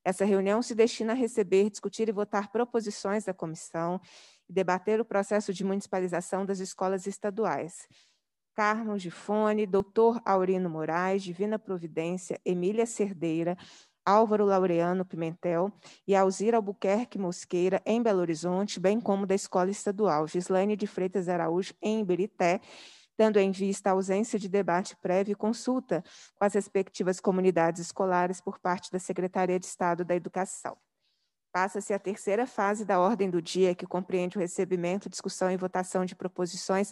Essa reunião se destina a receber, discutir e votar proposições da comissão e debater o processo de municipalização das escolas estaduais. Carmo Gifone, Doutor Aurino Moraes, Divina Providência, Emília Cerdeira, Álvaro Laureano Pimentel e Alzira Albuquerque Mosqueira, em Belo Horizonte, bem como da Escola Estadual Gislaine de Freitas Araújo, em Ibirité, tendo em vista a ausência de debate prévio e consulta com as respectivas comunidades escolares por parte da Secretaria de Estado da Educação. Passa-se a terceira fase da ordem do dia, que compreende o recebimento, discussão e votação de proposições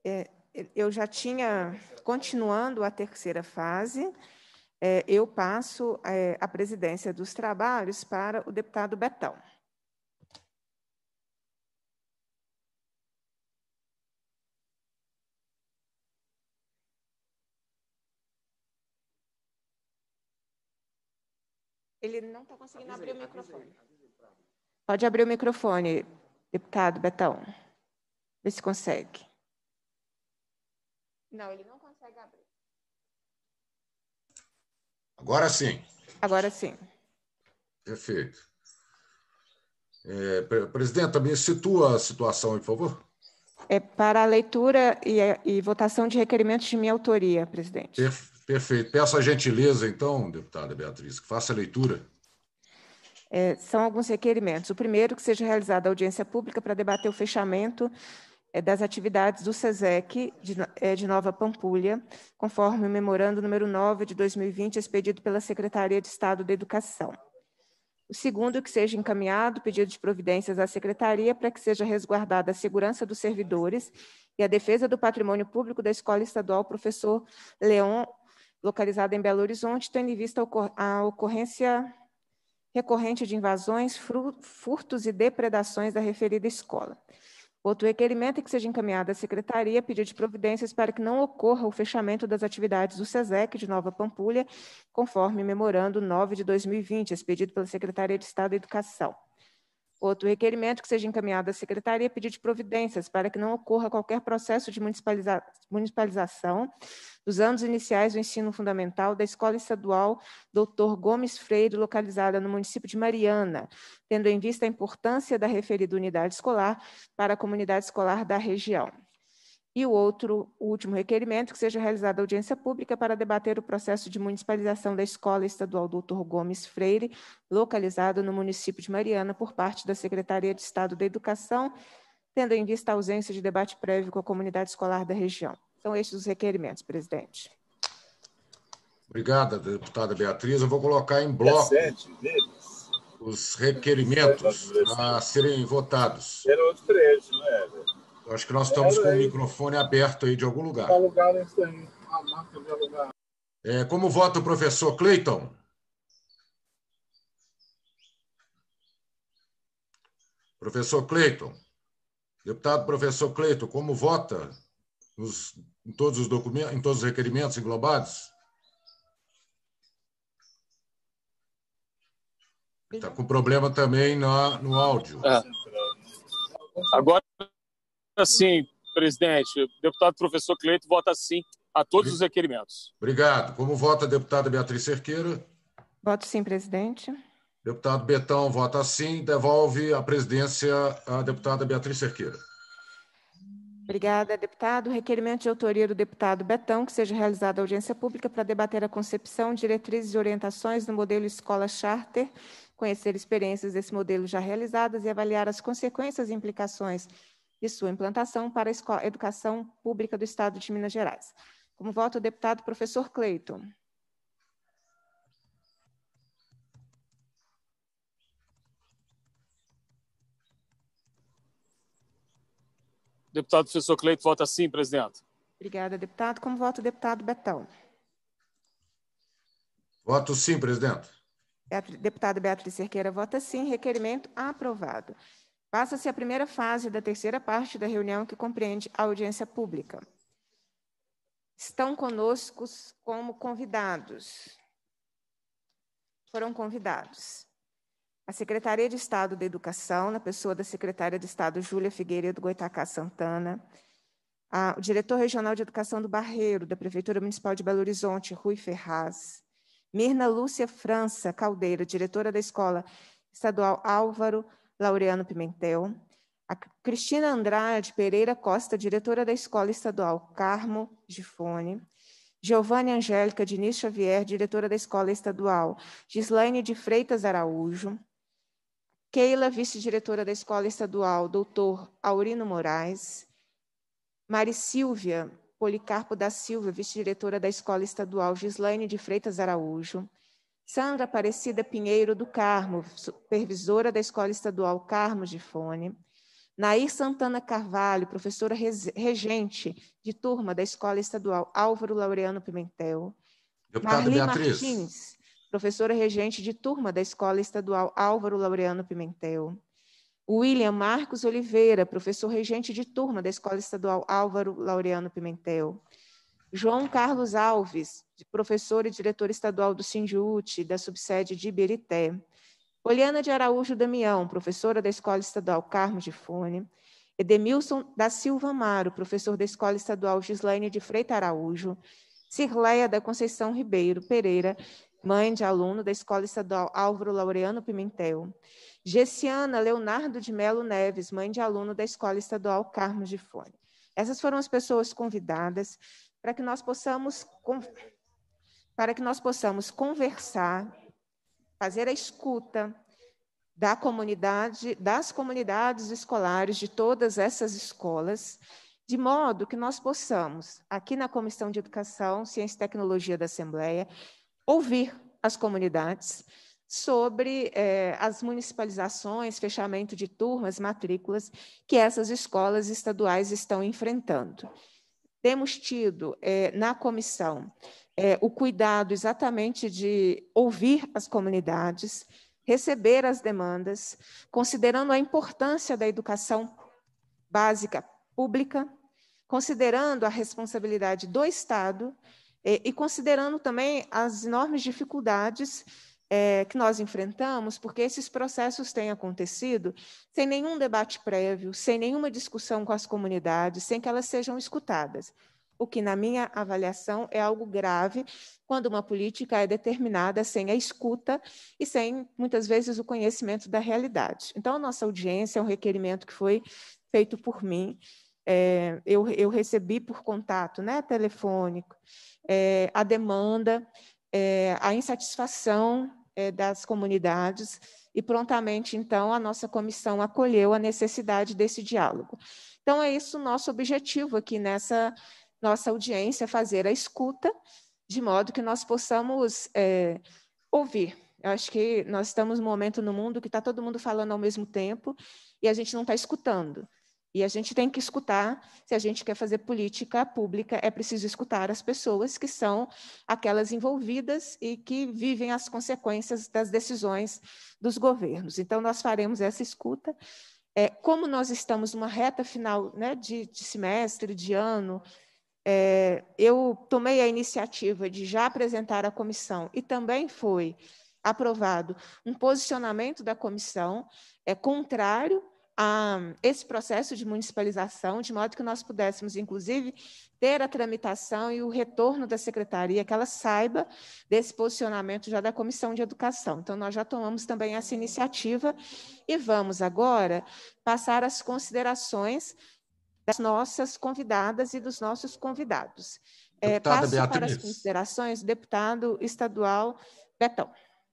Eu já tinha, continuando a terceira fase, eu passo a presidência dos trabalhos para o deputado Betão. Ele não está conseguindo abrir o microfone. Pode abrir o microfone, deputado Betão. Vê se consegue. Não, ele não consegue abrir. Agora sim. Agora sim. Perfeito. Presidenta, me situa a situação aí, por favor. Para a leitura e votação de requerimentos de minha autoria, presidente. Perfeito. Peço a gentileza, então, deputada Beatriz, que faça a leitura. São alguns requerimentos. O primeiro, que seja realizada audiência pública para debater o fechamento das atividades do SESEC de Nova Pampulha, conforme o memorando número 9 de 2020, expedido pela Secretaria de Estado da Educação. O segundo, que seja encaminhado pedido de providências à Secretaria para que seja resguardada a segurança dos servidores e a defesa do patrimônio público da Escola Estadual Professor Leon, localizada em Belo Horizonte, tendo em vista a ocorrência recorrente de invasões, furtos e depredações da referida escola. Outro requerimento é que seja encaminhado à Secretaria pedido de providências para que não ocorra o fechamento das atividades do SESEC de Nova Pampulha, conforme memorando 9 de 2020, expedido pela Secretaria de Estado da Educação. Outro requerimento que seja encaminhado à Secretaria pedido de providências para que não ocorra qualquer processo de municipalização dos anos iniciais do ensino fundamental da Escola Estadual Dr. Gomes Freire, localizada no município de Mariana, tendo em vista a importância da referida unidade escolar para a comunidade escolar da região. E o último requerimento, que seja realizada audiência pública para debater o processo de municipalização da Escola Estadual Dr. Gomes Freire, localizado no município de Mariana, por parte da Secretaria de Estado da Educação, tendo em vista a ausência de debate prévio com a comunidade escolar da região. São estes os requerimentos, presidente. Obrigada, deputada Beatriz. Eu vou colocar em bloco os requerimentos a serem votados. Era outro trecho, não é? Eu acho que nós estamos com o microfone aberto aí de algum lugar. Como vota o professor Cleiton? Professor Cleiton. Deputado professor Cleiton, como vota em todos os documentos, em todos os requerimentos englobados? Está com problema também no áudio. Agora sim, presidente. O deputado professor Cleiton vota sim a todos os requerimentos. Obrigado. Como vota a deputada Beatriz Cerqueira? Voto sim, presidente. Deputado Betão vota sim. Devolve a presidência à deputada Beatriz Cerqueira. Obrigada, deputado. Requerimento de autoria do deputado Betão, que seja realizada audiência pública para debater a concepção, diretrizes e orientações do modelo escola charter, conhecer experiências desse modelo já realizadas e avaliar as consequências e implicações de sua implantação para a educação pública do Estado de Minas Gerais. Como voto o deputado professor Cleiton. Deputado professor Cleiton vota sim, presidente. Obrigada, deputado. Como voto o deputado Betão. Voto sim, presidente. Deputada Beatriz Cerqueira vota sim. Requerimento aprovado. Passa-se a primeira fase da terceira parte da reunião, que compreende a audiência pública. Estão conosco como convidados. Foram convidados a Secretaria de Estado da Educação, na pessoa da secretária de Estado Júlia Figueiredo Goitacá Santana, o diretor regional de Educação do Barreiro, da Prefeitura Municipal de Belo Horizonte, Rui Ferraz, Mirna Lúcia França Caldeira, diretora da Escola Estadual Álvaro Laureano Pimentel, a Cristina Andrade Pereira Costa, diretora da Escola Estadual Carmo Gifone, Giovanna Angélica Diniz Xavier, diretora da Escola Estadual Gislaine de Freitas Araújo, Keila, vice-diretora da Escola Estadual Dr. Aurino Moraes, Mari Silvia Policarpo da Silva, vice-diretora da Escola Estadual Gislaine de Freitas Araújo, Sandra Aparecida Pinheiro do Carmo, supervisora da Escola Estadual Carmo Gifone, Nair Santana Carvalho, professora regente de turma da Escola Estadual Álvaro Laureano Pimentel. Deputada Marli Beatriz. Martins, professora regente de turma da Escola Estadual Álvaro Laureano Pimentel. William Marcos Oliveira, professor regente de turma da Escola Estadual Álvaro Laureano Pimentel. João Carlos Alves, professor e diretor estadual do Sindiúti, da subsede de Iberité. Poliana de Araújo Damião, professora da Escola Estadual Carmo de Fone. Edemilson da Silva Amaro, professor da Escola Estadual Gislaine de Freitas Araújo. Cirleia da Conceição Ribeiro Pereira, mãe de aluno da Escola Estadual Álvaro Laureano Pimentel. Gessiana Leonardo de Melo Neves, mãe de aluno da Escola Estadual Carmo de Fone. Essas foram as pessoas convidadas para que nós possamos conversar, fazer a escuta da comunidade, das comunidades escolares de todas essas escolas, de modo que nós possamos, aqui na Comissão de Educação, Ciência e Tecnologia da Assembleia, ouvir as comunidades sobre as municipalizações, fechamento de turmas, matrículas que essas escolas estaduais estão enfrentando. Temos tido na comissão o cuidado exatamente de ouvir as comunidades, receber as demandas, considerando a importância da educação básica pública, considerando a responsabilidade do Estado e considerando também as enormes dificuldades que nós enfrentamos, porque esses processos têm acontecido sem nenhum debate prévio, sem nenhuma discussão com as comunidades, sem que elas sejam escutadas. O que, na minha avaliação, é algo grave quando uma política é determinada sem a escuta e sem, muitas vezes, o conhecimento da realidade. Então, a nossa audiência é um requerimento que foi feito por mim. Eu recebi por contato, né, telefônico, a demanda, a insatisfação das comunidades e, prontamente, então, a nossa comissão acolheu a necessidade desse diálogo. Então, é isso o nosso objetivo aqui nessa nossa audiência, fazer a escuta, de modo que nós possamos ouvir. Eu acho que nós estamos num momento no mundo que está todo mundo falando ao mesmo tempo e a gente não está escutando. E a gente tem que escutar, se a gente quer fazer política pública, é preciso escutar as pessoas que são aquelas envolvidas e que vivem as consequências das decisões dos governos. Então, nós faremos essa escuta. Como nós estamos numa reta final, né, de semestre, de ano, eu tomei a iniciativa de já apresentar à comissão e também foi aprovado um posicionamento da comissão contrário a esse processo de municipalização, de modo que nós pudéssemos, inclusive, ter a tramitação e o retorno da secretaria, que ela saiba desse posicionamento já da Comissão de Educação. Então, nós já tomamos também essa iniciativa e vamos agora passar as considerações das nossas convidadas e dos nossos convidados. Passo Beatriz. para as considerações, deputado estadual Betão.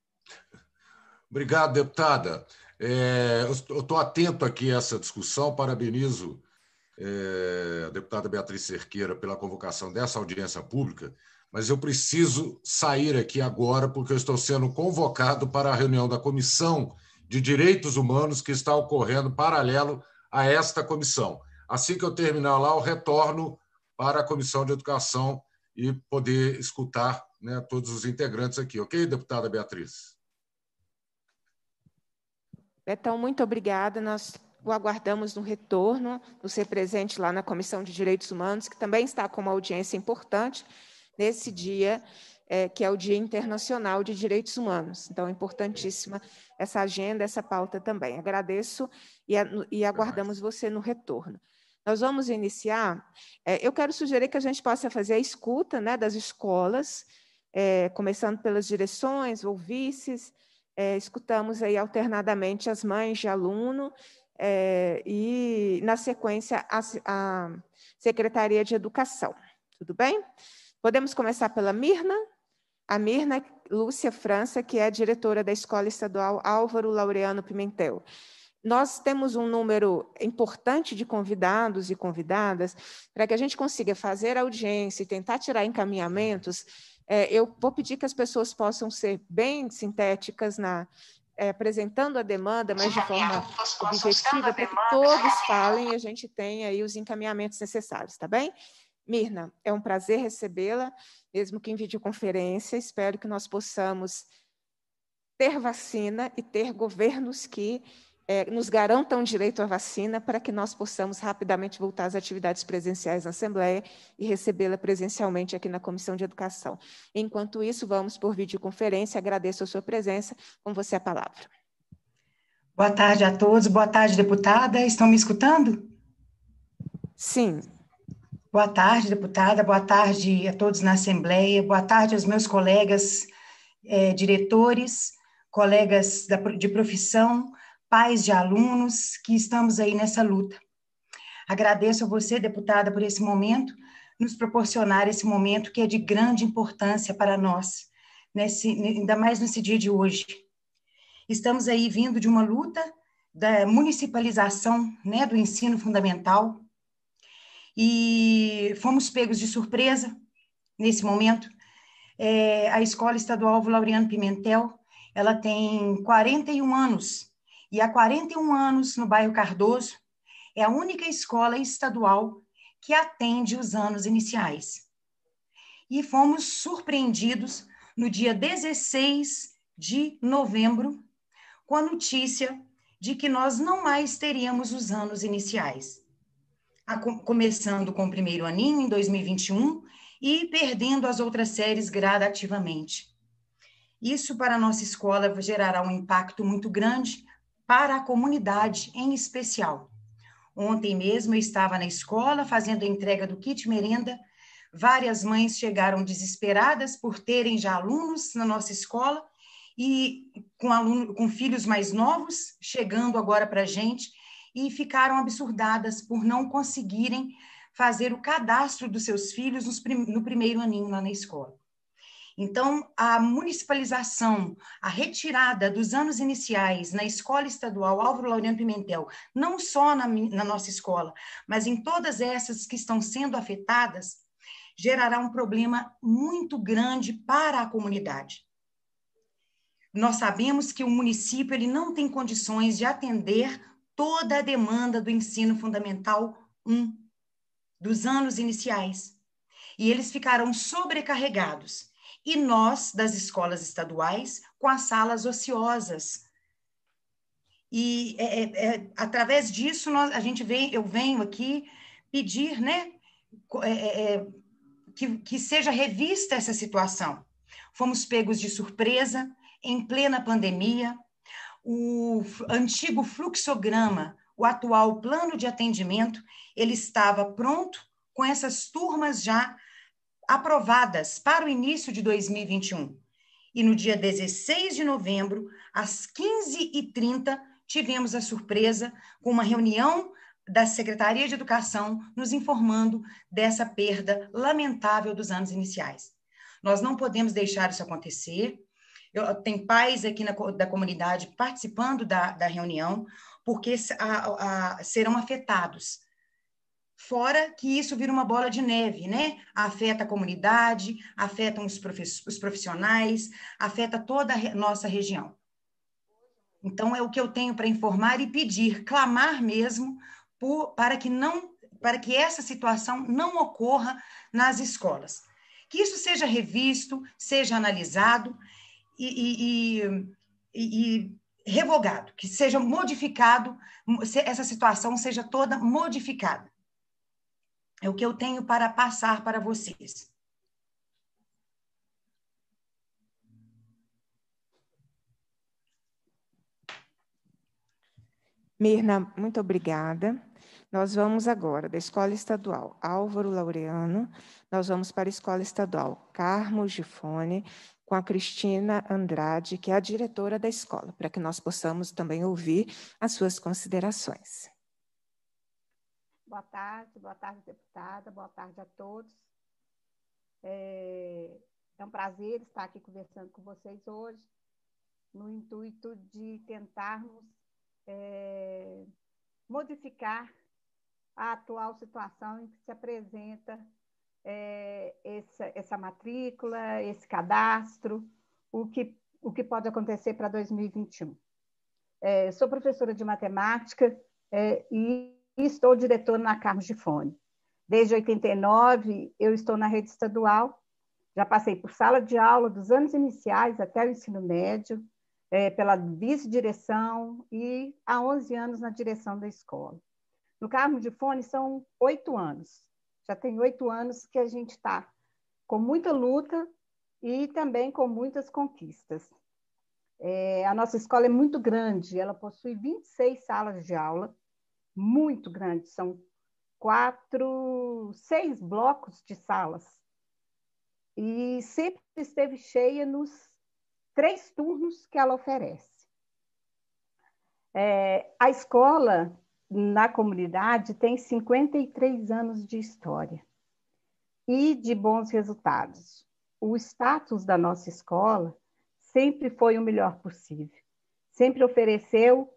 Obrigado, deputada. Eu estou atento aqui a essa discussão, parabenizo a deputada Beatriz Cerqueira pela convocação dessa audiência pública, mas eu preciso sair aqui agora porque eu estou sendo convocado para a reunião da Comissão de Direitos Humanos que está ocorrendo paralelo a esta comissão. Assim que eu terminar lá, eu retorno para a Comissão de Educação e poder escutar, né, todos os integrantes aqui. Ok, deputada Beatriz? Betão, muito obrigada. Nós o aguardamos no retorno, no ser presente lá na Comissão de Direitos Humanos, que também está com uma audiência importante nesse dia, que é o Dia Internacional de Direitos Humanos. Então, é importantíssima essa agenda, essa pauta também. Agradeço e aguardamos você no retorno. Nós vamos iniciar. Eu quero sugerir que a gente possa fazer a escuta, né, das escolas, começando pelas direções ou vices. Escutamos aí alternadamente as mães de aluno e, na sequência, a Secretaria de Educação. Tudo bem? Podemos começar pela Mirna. A Mirna Lúcia França, que é a diretora da Escola Estadual Álvaro Laureano Pimentel. Nós temos um número importante de convidados e convidadas para que a gente consiga fazer audiência e tentar tirar encaminhamentos. Eu vou pedir que as pessoas possam ser bem sintéticas apresentando a demanda, mas de forma objetiva, para que todos falem e a gente tenha aí os encaminhamentos necessários, tá bem? Mirna, é um prazer recebê-la, mesmo que em videoconferência. Espero que nós possamos ter vacina e ter governos que nos garantam direito à vacina para que nós possamos rapidamente voltar às atividades presenciais na Assembleia e recebê-la presencialmente aqui na Comissão de Educação. Enquanto isso, vamos por videoconferência. Agradeço a sua presença. Com você a palavra. Boa tarde a todos. Boa tarde, deputada. Estão me escutando? Sim. Boa tarde, deputada. Boa tarde a todos na Assembleia. Boa tarde aos meus colegas diretores, colegas de profissão, pais de alunos que estamos aí nessa luta. Agradeço a você, deputada, por esse momento, nos proporcionar esse momento que é de grande importância para nós, ainda mais nesse dia de hoje. Estamos aí vindo de uma luta da municipalização, né, do ensino fundamental, e fomos pegos de surpresa nesse momento. A Escola Estadual Álvaro Laureano Pimentel, ela tem 41 anos, e há 41 anos, no bairro Cardoso, é a única escola estadual que atende os anos iniciais. E fomos surpreendidos no dia 16 de novembro, com a notícia de que nós não mais teríamos os anos iniciais. Começando com o primeiro aninho, em 2021, e perdendo as outras séries gradativamente. Isso, para a nossa escola, gerará um impacto muito grande para a comunidade, em especial. Ontem mesmo eu estava na escola fazendo a entrega do kit merenda. Várias mães chegaram desesperadas por terem já alunos na nossa escola e com filhos mais novos chegando agora para a gente, e ficaram absurdadas por não conseguirem fazer o cadastro dos seus filhos no primeiro aninho lá na escola. Então, a municipalização, a retirada dos anos iniciais na Escola Estadual Álvaro Laureano Pimentel, não só na nossa escola, mas em todas essas que estão sendo afetadas, gerará um problema muito grande para a comunidade. Nós sabemos que o município ele não tem condições de atender toda a demanda do ensino fundamental 1, dos anos iniciais. E eles ficarão sobrecarregados. E nós, das escolas estaduais, com as salas ociosas. E através disso, eu venho aqui pedir, né, que seja revista essa situação. Fomos pegos de surpresa, em plena pandemia. O antigo fluxograma, o atual plano de atendimento, ele estava pronto com essas turmas já aprovadas para o início de 2021. E no dia 16 de novembro, às 15h30, tivemos a surpresa com uma reunião da Secretaria de Educação nos informando dessa perda lamentável dos anos iniciais. Nós não podemos deixar isso acontecer. Tem pais aqui da comunidade participando da reunião, porque serão afetados. Fora que isso vira uma bola de neve, né? Afeta a comunidade, afetam os profissionais, afeta toda a nossa região. Então, é o que eu tenho para informar e pedir, clamar mesmo, para que essa situação não ocorra nas escolas. Que isso seja revisto, seja analisado, e revogado, que seja modificado, essa situação seja toda modificada. É o que eu tenho para passar para vocês. Mirna, muito obrigada. Nós vamos agora da Escola Estadual Álvaro Laureano, nós vamos para a Escola Estadual Carmo Gifone, com a Cristina Andrade, que é a diretora da escola, para que nós possamos também ouvir as suas considerações. Boa tarde, deputada, boa tarde a todos. É um prazer estar aqui conversando com vocês hoje, no intuito de tentarmos modificar a atual situação em que se apresenta essa matrícula, esse cadastro, o que pode acontecer para 2021. Sou professora de matemática e estou diretora na Carlos Gifone. Desde 89, eu estou na rede estadual. Já passei por sala de aula dos anos iniciais até o ensino médio, pela vice-direção e há 11 anos na direção da escola. No Carlos Gifone são 8 anos. Já tem 8 anos que a gente está com muita luta e também com muitas conquistas. A nossa escola é muito grande, ela possui 26 salas de aula, muito grande, são 6 blocos de salas. E sempre esteve cheia nos 3 turnos que ela oferece. A escola, na comunidade, tem 53 anos de história e de bons resultados. O status da nossa escola sempre foi o melhor possível. Sempre ofereceu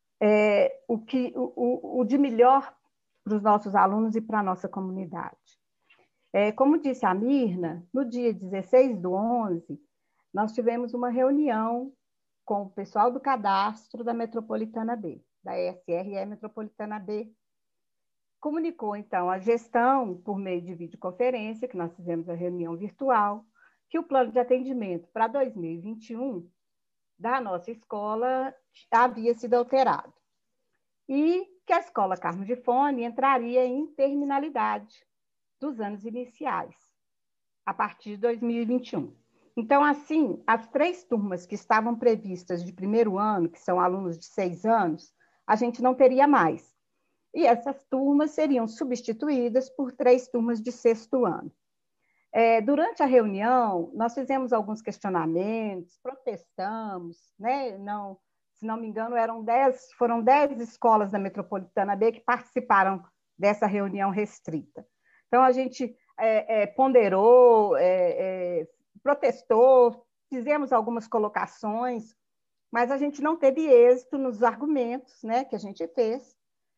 o de melhor para os nossos alunos e para a nossa comunidade. Como disse a Mirna, no dia 16/11, nós tivemos uma reunião com o pessoal do cadastro da Metropolitana B, da SRE Metropolitana B. Comunicou, então, a gestão, por meio de videoconferência, que nós fizemos a reunião virtual, que o plano de atendimento para 2021 da nossa escola havia sido alterado e que a escola Carlos Gifone entraria em terminalidade dos anos iniciais, a partir de 2021. Então, assim, as 3 turmas que estavam previstas de primeiro ano, que são alunos de 6 anos, a gente não teria mais. E essas turmas seriam substituídas por 3 turmas de 6º ano. Durante a reunião, nós fizemos alguns questionamentos, protestamos, né? Não, se não me engano, foram 10 escolas da Metropolitana B que participaram dessa reunião restrita. Então, a gente ponderou, protestou, fizemos algumas colocações, mas a gente não teve êxito nos argumentos, né, que a gente fez,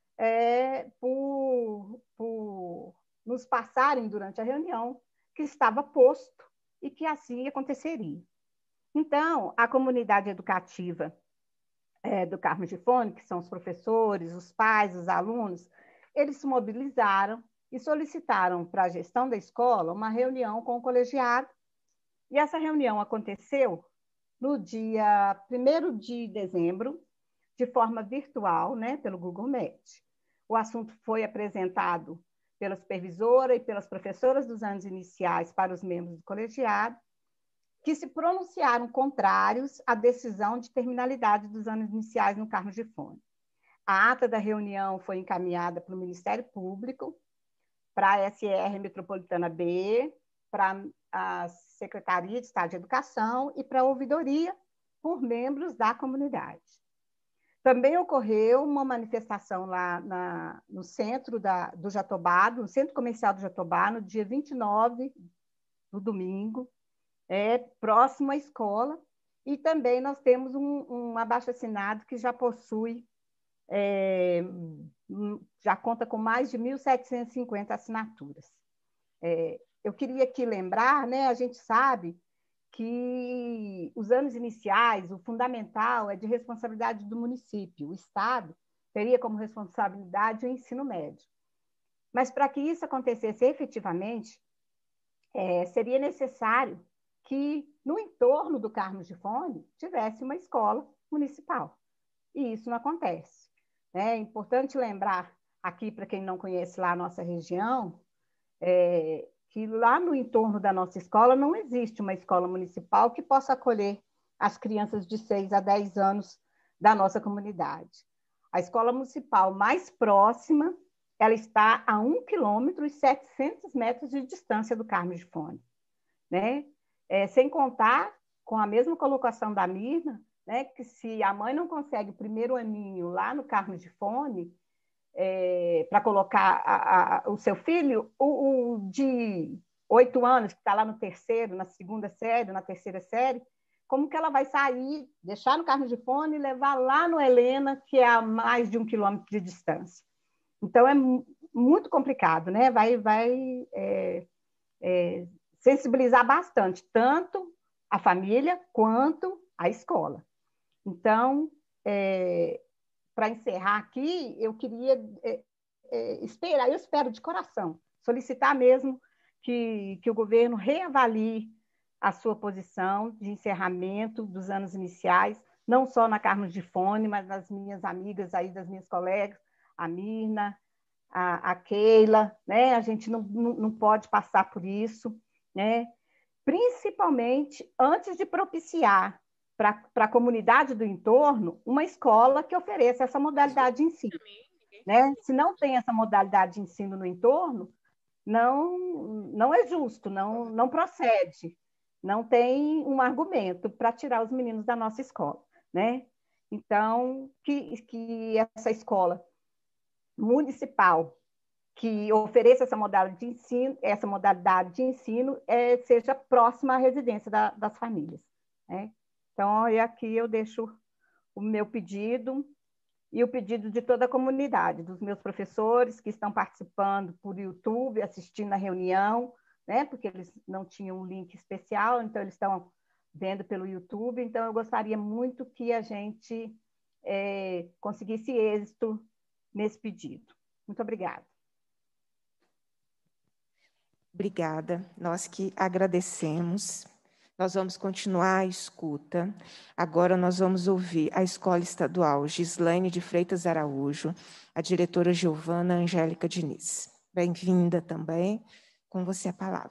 por nos passarem durante a reunião que estava posto e que assim aconteceria. Então, a comunidade educativa do Carlos Gifone, que são os professores, os pais, os alunos, eles se mobilizaram e solicitaram para a gestão da escola uma reunião com o colegiado, e essa reunião aconteceu no dia 1º de dezembro, de forma virtual, né, pelo Google Meet. O assunto foi apresentado pela supervisora e pelas professoras dos anos iniciais para os membros do colegiado, que se pronunciaram contrários à decisão de terminalidade dos anos iniciais no Carlos Gifone. A ata da reunião foi encaminhada para o Ministério Público, para a SR Metropolitana B, para a Secretaria de Estado de Educação e para a ouvidoria por membros da comunidade. Também ocorreu uma manifestação lá no centro do Jatobá, no Centro Comercial do Jatobá, no dia 29, no domingo, próximo à escola, e também nós temos um abaixo-assinado que já possui, já conta com mais de 1.750 assinaturas. Eu queria aqui lembrar, né, a gente sabe que os anos iniciais, o fundamental é de responsabilidade do município. O Estado teria como responsabilidade o ensino médio. Mas para que isso acontecesse efetivamente, seria necessário que no entorno do Carlos Gifone tivesse uma escola municipal. E isso não acontece. É importante lembrar aqui, para quem não conhece lá a nossa região, que lá no entorno da nossa escola não existe uma escola municipal que possa acolher as crianças de 6 a 10 anos da nossa comunidade. A escola municipal mais próxima, ela está a 1 quilômetro e 700 metros de distância do Carlos Gifone, né? Sem contar com a mesma colocação da Mirna, né, que se a mãe não consegue o primeiro aninho lá no Carlos Gifone, para colocar o seu filho, o de 8 anos, que está lá no 3º, na 2ª série, na 3ª série, como que ela vai sair, deixar no Carlos Gifone e levar lá no Helena, que é a mais de 1 quilômetro de distância? Então, é muito complicado, né? Vai sensibilizar bastante, tanto a família quanto a escola. Então, para encerrar aqui, eu queria esperar, eu espero de coração, solicitar mesmo que o governo reavalie a sua posição de encerramento dos anos iniciais, não só na Carmo Gifone, mas nas minhas amigas aí, das minhas colegas, a Mirna, a Keila, né? A gente não pode passar por isso, né? Principalmente antes de propiciar para a comunidade do entorno uma escola que ofereça essa modalidade de ensino, né? Se não tem essa modalidade de ensino no entorno, não é justo, não procede, não tem um argumento para tirar os meninos da nossa escola, né? Então, que essa escola municipal que ofereça essa modalidade de ensino seja próxima à residência das famílias, né? Então, aqui eu deixo o meu pedido e o pedido de toda a comunidade, dos meus professores que estão participando por YouTube, assistindo a reunião, né? Porque eles não tinham um link especial, então eles estão vendo pelo YouTube. Então, eu gostaria muito que a gente conseguisse êxito nesse pedido. Muito obrigada. Obrigada. Nós que agradecemos. Nós vamos continuar a escuta. Agora nós vamos ouvir a Escola Estadual Gislaine de Freitas Araújo, a diretora Giovana Angélica Diniz. Bem-vinda também. Com você a palavra.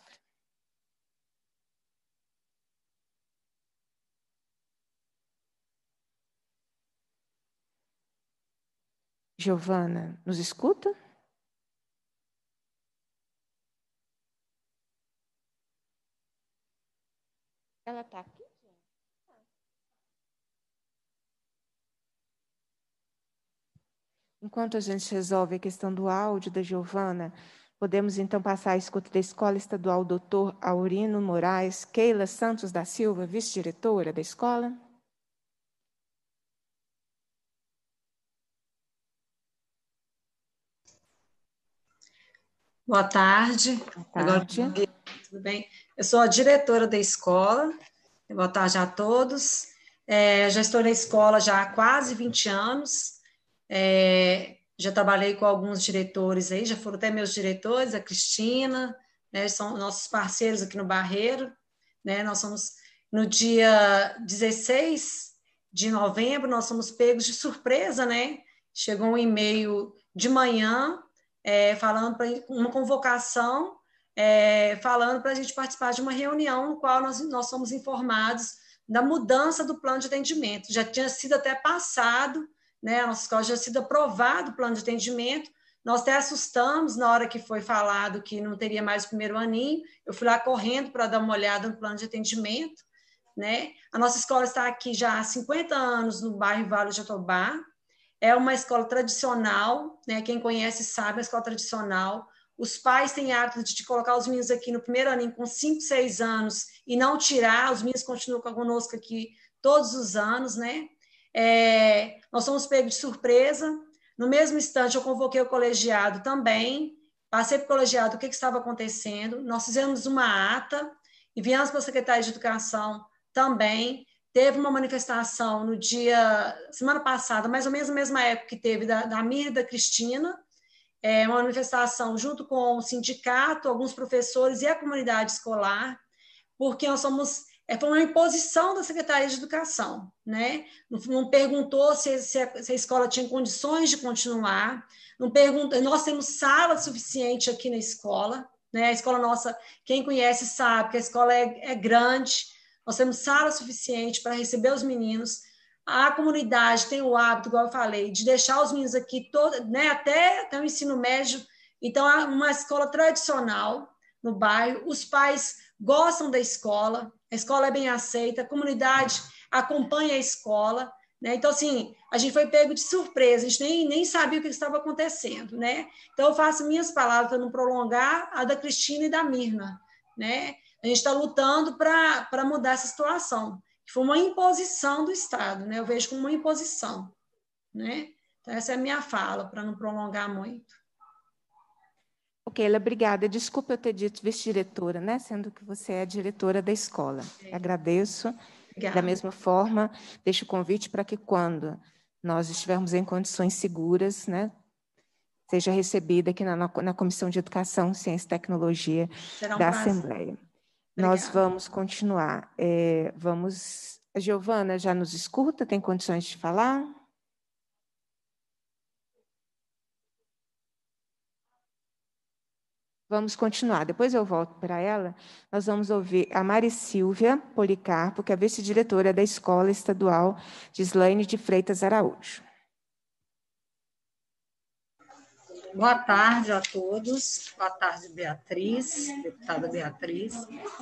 Giovana, nos escuta? Ela está aqui? Enquanto a gente resolve a questão do áudio da Giovana, podemos então passar a escuta da Escola Estadual Dr. Aurino Moraes, Keila Santos da Silva, vice-diretora da escola. Boa tarde. Boa tarde. Agora, tudo bem? Eu sou a diretora da escola. Boa tarde a todos. Já estou na escola já há quase 20 anos. Já trabalhei com alguns diretores aí, já foram até meus diretores, a Cristina, né, são nossos parceiros aqui no Barreiro, né, nós somos, no dia 16 de novembro, nós somos pegos de surpresa, né, chegou um e-mail de manhã, falando para uma convocação, falando para a gente participar de uma reunião no qual nós somos informados da mudança do plano de atendimento, já tinha sido até passado, né, a nossa escola já tinha sido aprovado o plano de atendimento, nós até assustamos na hora que foi falado que não teria mais o primeiro aninho, eu fui lá correndo para dar uma olhada no plano de atendimento, né, a nossa escola está aqui já há 50 anos no bairro Vale de Jatobá, é uma escola tradicional, né, quem conhece sabe, é uma escola tradicional, os pais têm hábito de colocar os meninos aqui no primeiro aninho com 5, 6 anos e não tirar, os meninos continuam conosco aqui todos os anos, né, nós somos pegos de surpresa. No mesmo instante, eu convoquei o colegiado também, passei para o colegiado o que estava acontecendo, nós fizemos uma ata, enviamos para a Secretaria de Educação também, teve uma manifestação no semana passada, mais ou menos na mesma época que teve da Mirna e da Cristina, uma manifestação junto com o sindicato, alguns professores e a comunidade escolar, porque nós somos... foi uma imposição da Secretaria de Educação, né? Não perguntou se a escola tinha condições de continuar, não perguntou, nós temos sala suficiente aqui na escola, né? A escola nossa, quem conhece sabe que a escola é grande, nós temos sala suficiente para receber os meninos, a comunidade tem o hábito, igual eu falei, de deixar os meninos aqui né? até o ensino médio, então é uma escola tradicional no bairro, os pais gostam da escola, a escola é bem aceita, a comunidade acompanha a escola, né? Então, assim, a gente foi pego de surpresa, a gente nem sabia o que estava acontecendo, né? Então, eu faço minhas palavras para não prolongar a da Cristina e da Mirna, né? A gente está lutando para mudar essa situação, que foi uma imposição do Estado, né? Eu vejo como uma imposição, né? Então, essa é a minha fala, para não prolongar muito. Keila, obrigada. Desculpa eu ter dito vice-diretora, né? Sendo que você é a diretora da escola. Agradeço. Obrigada. Da mesma forma, deixo o convite para que quando nós estivermos em condições seguras, né, seja recebida aqui na Comissão de Educação, Ciência e Tecnologia da Assembleia. Nós vamos continuar. A Giovana já nos escuta? Tem condições de falar? Vamos continuar. Depois eu volto para ela. Nós vamos ouvir a Mari Silvia Policarpo, que é vice-diretora da Escola Estadual Gislaine de Freitas Araújo. Boa tarde a todos. Boa tarde, Beatriz, deputada Beatriz.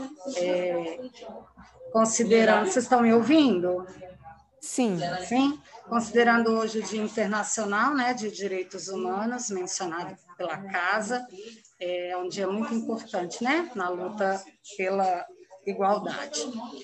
Considerando... Vocês estão me ouvindo? Sim. Sim? Considerando hoje o Dia Internacional, né, de Direitos Humanos, mencionado pela Casa, é um dia muito importante, né, na luta pela igualdade.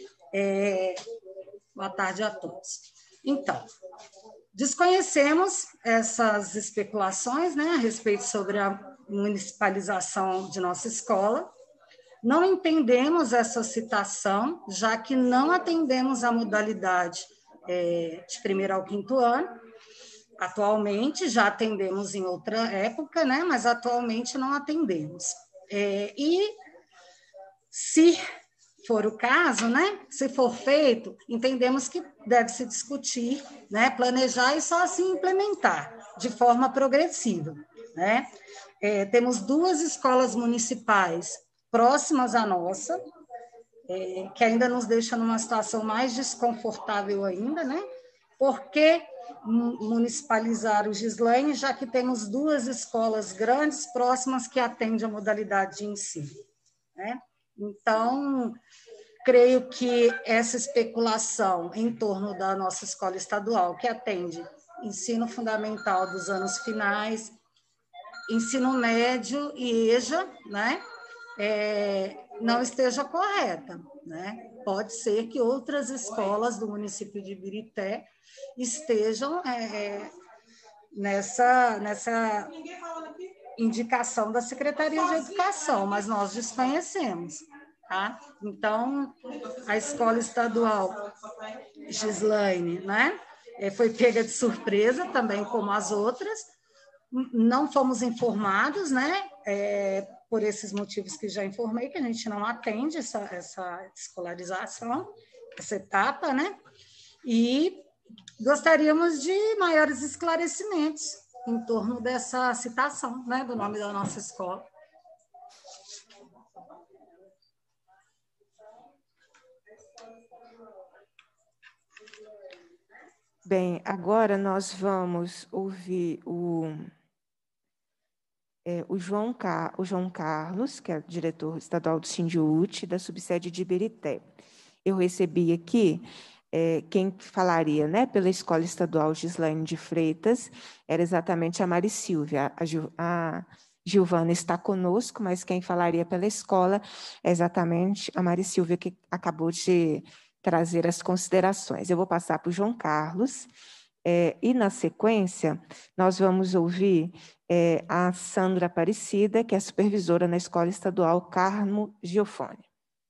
Boa tarde a todos. Então, desconhecemos essas especulações, né, a respeito sobre a municipalização de nossa escola. Não entendemos essa citação, já que não atendemos a modalidade de primeiro ao quinto ano. Atualmente, já atendemos em outra época, né, mas atualmente não atendemos. E se for o caso, né, se for feito, entendemos que deve se discutir, né, planejar e só assim implementar de forma progressiva, né? Temos 2 escolas municipais próximas à nossa, que ainda nos deixa numa situação mais desconfortável ainda, né? Por que municipalizar o Gislaine, já que temos 2 escolas grandes próximas que atendem a modalidade de ensino, né? Então, creio que essa especulação em torno da nossa escola estadual, que atende ensino fundamental dos anos finais, ensino médio e EJA, né, não esteja correta, né? Pode ser que outras escolas do município de Ibirité estejam nessa indicação da Secretaria de Educação, mas nós desconhecemos, tá? Então, a escola estadual Gislaine, né, foi pega de surpresa também, como as outras. Não fomos informados, né, por esses motivos que já informei, que a gente não atende essa escolarização, essa etapa, né, e gostaríamos de maiores esclarecimentos em torno dessa citação, né, do nome da nossa escola. Bem, agora nós vamos ouvir o João Carlos, que é diretor estadual do Sindiúte, da subsede de Ibirité. Eu recebi aqui, quem falaria, né, pela Escola Estadual Gislaine de Freitas, era exatamente a Mari Silvia. A Giovana está conosco, mas quem falaria pela escola é exatamente a Mari Silvia, que acabou de trazer as considerações. Eu vou passar para o João Carlos, e, na sequência, nós vamos ouvir a Sandra Aparecida, que é supervisora na Escola Estadual Carmo Giofone.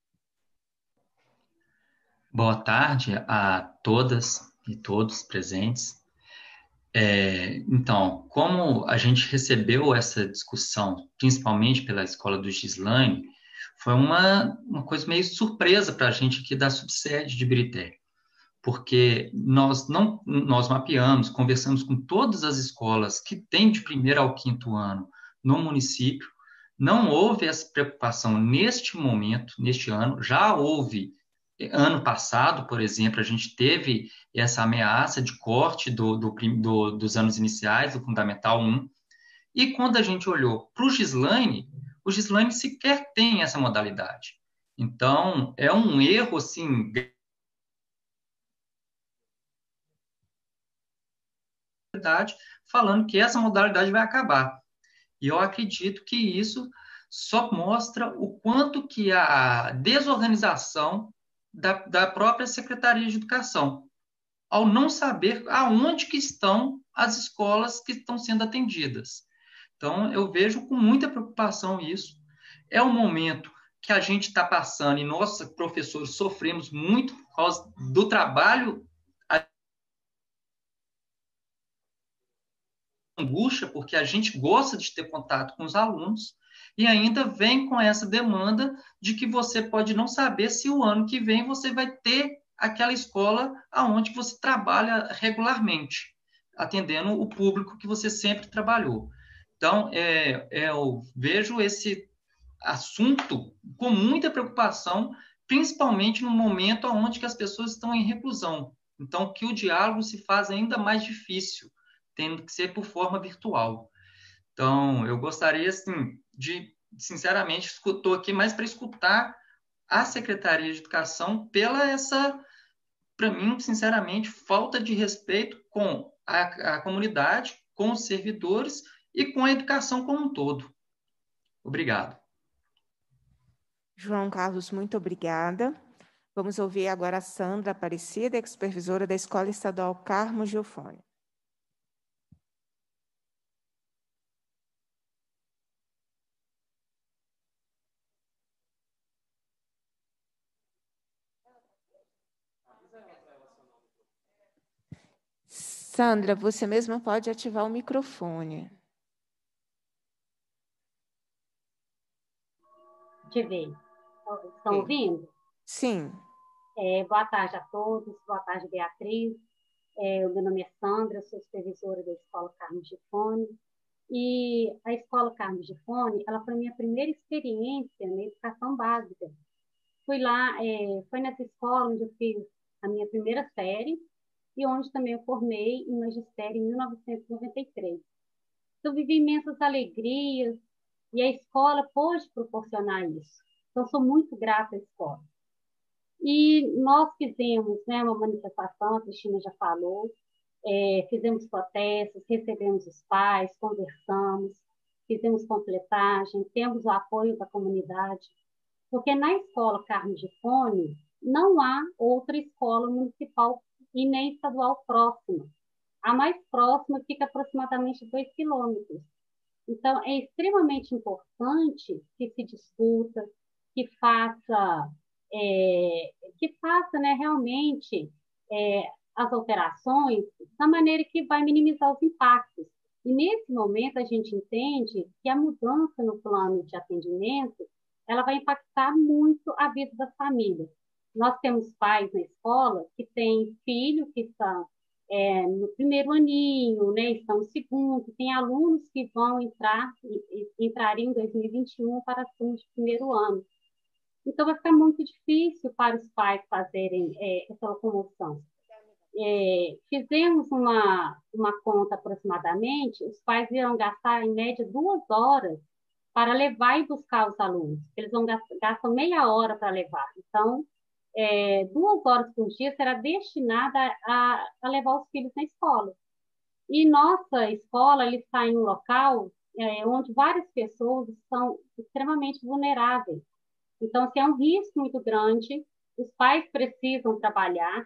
Boa tarde a todas e todos presentes. Então, como a gente recebeu essa discussão, principalmente pela Escola do Gislaine, foi uma coisa meio surpresa para a gente aqui da subsede de Ibirité, porque nós mapeamos, conversamos com todas as escolas que têm de primeiro ao quinto ano no município, não houve essa preocupação neste momento, neste ano, já houve ano passado, por exemplo, a gente teve essa ameaça de corte dos anos iniciais, do Fundamental 1, e quando a gente olhou para o Gislaine sequer tem essa modalidade. Então, é um erro, assim, falando que essa modalidade vai acabar. E eu acredito que isso só mostra o quanto que a desorganização da própria Secretaria de Educação, ao não saber aonde que estão as escolas que estão sendo atendidas. Então, eu vejo com muita preocupação isso. É um momento que a gente está passando, e nós, professores, sofremos muito por causa do trabalho angústia, porque a gente gosta de ter contato com os alunos, e ainda vem com essa demanda de que você pode não saber se o ano que vem você vai ter aquela escola aonde você trabalha regularmente, atendendo o público que você sempre trabalhou. Então, eu vejo esse assunto com muita preocupação, principalmente no momento onde que as pessoas estão em reclusão. Então, que o diálogo se faz ainda mais difícil, tendo que ser por forma virtual. Então, eu gostaria, assim, sinceramente, estou aqui mais para escutar a Secretaria de Educação pela essa, para mim, sinceramente, falta de respeito com a comunidade, com os servidores e com a educação como um todo. Obrigado. João Carlos, muito obrigada. Vamos ouvir agora a Sandra Aparecida, supervisora da Escola Estadual Carmo Giuffone. Sandra, você mesma pode ativar o microfone. Deixa eu ver. Estão ouvindo? Sim. Boa tarde a todos. Boa tarde, Beatriz. O meu nome é Sandra, eu sou supervisora da Escola Carmo Giuffone. E a Escola Carmo Giuffone, ela foi a minha primeira experiência na educação básica. Fui lá, foi nessa escola onde eu fiz a minha primeira série e onde também eu formei em magistério em 1993. Então, vivi imensas alegrias e a escola pôde proporcionar isso. Então, sou muito grata à escola. E nós fizemos, né, uma manifestação, a Cristina já falou, fizemos protestos, recebemos os pais, conversamos, fizemos completagem, temos o apoio da comunidade, porque na escola Carmo Giuffone não há outra escola municipal e nem estadual próxima. A mais próxima fica aproximadamente 2 quilômetros. Então, é extremamente importante que se discuta, que faça, né, realmente as alterações da maneira que vai minimizar os impactos. E, nesse momento, a gente entende que a mudança no plano de atendimento ela vai impactar muito a vida das famílias. Nós temos pais na escola que têm filhos que estão no primeiro aninho, né, estão no segundo, tem alunos que vão entrariam em 2021 para as turmas de primeiro ano. Então, vai ficar muito difícil para os pais fazerem essa locomoção. Fizemos uma conta aproximadamente, os pais irão gastar, em média, 2 horas para levar e buscar os alunos. Eles gastam meia hora para levar. Então, 2 horas por dia será destinada a levar os filhos na escola. E nossa escola ele está em um local onde várias pessoas são extremamente vulneráveis. Então, assim, é um risco muito grande, os pais precisam trabalhar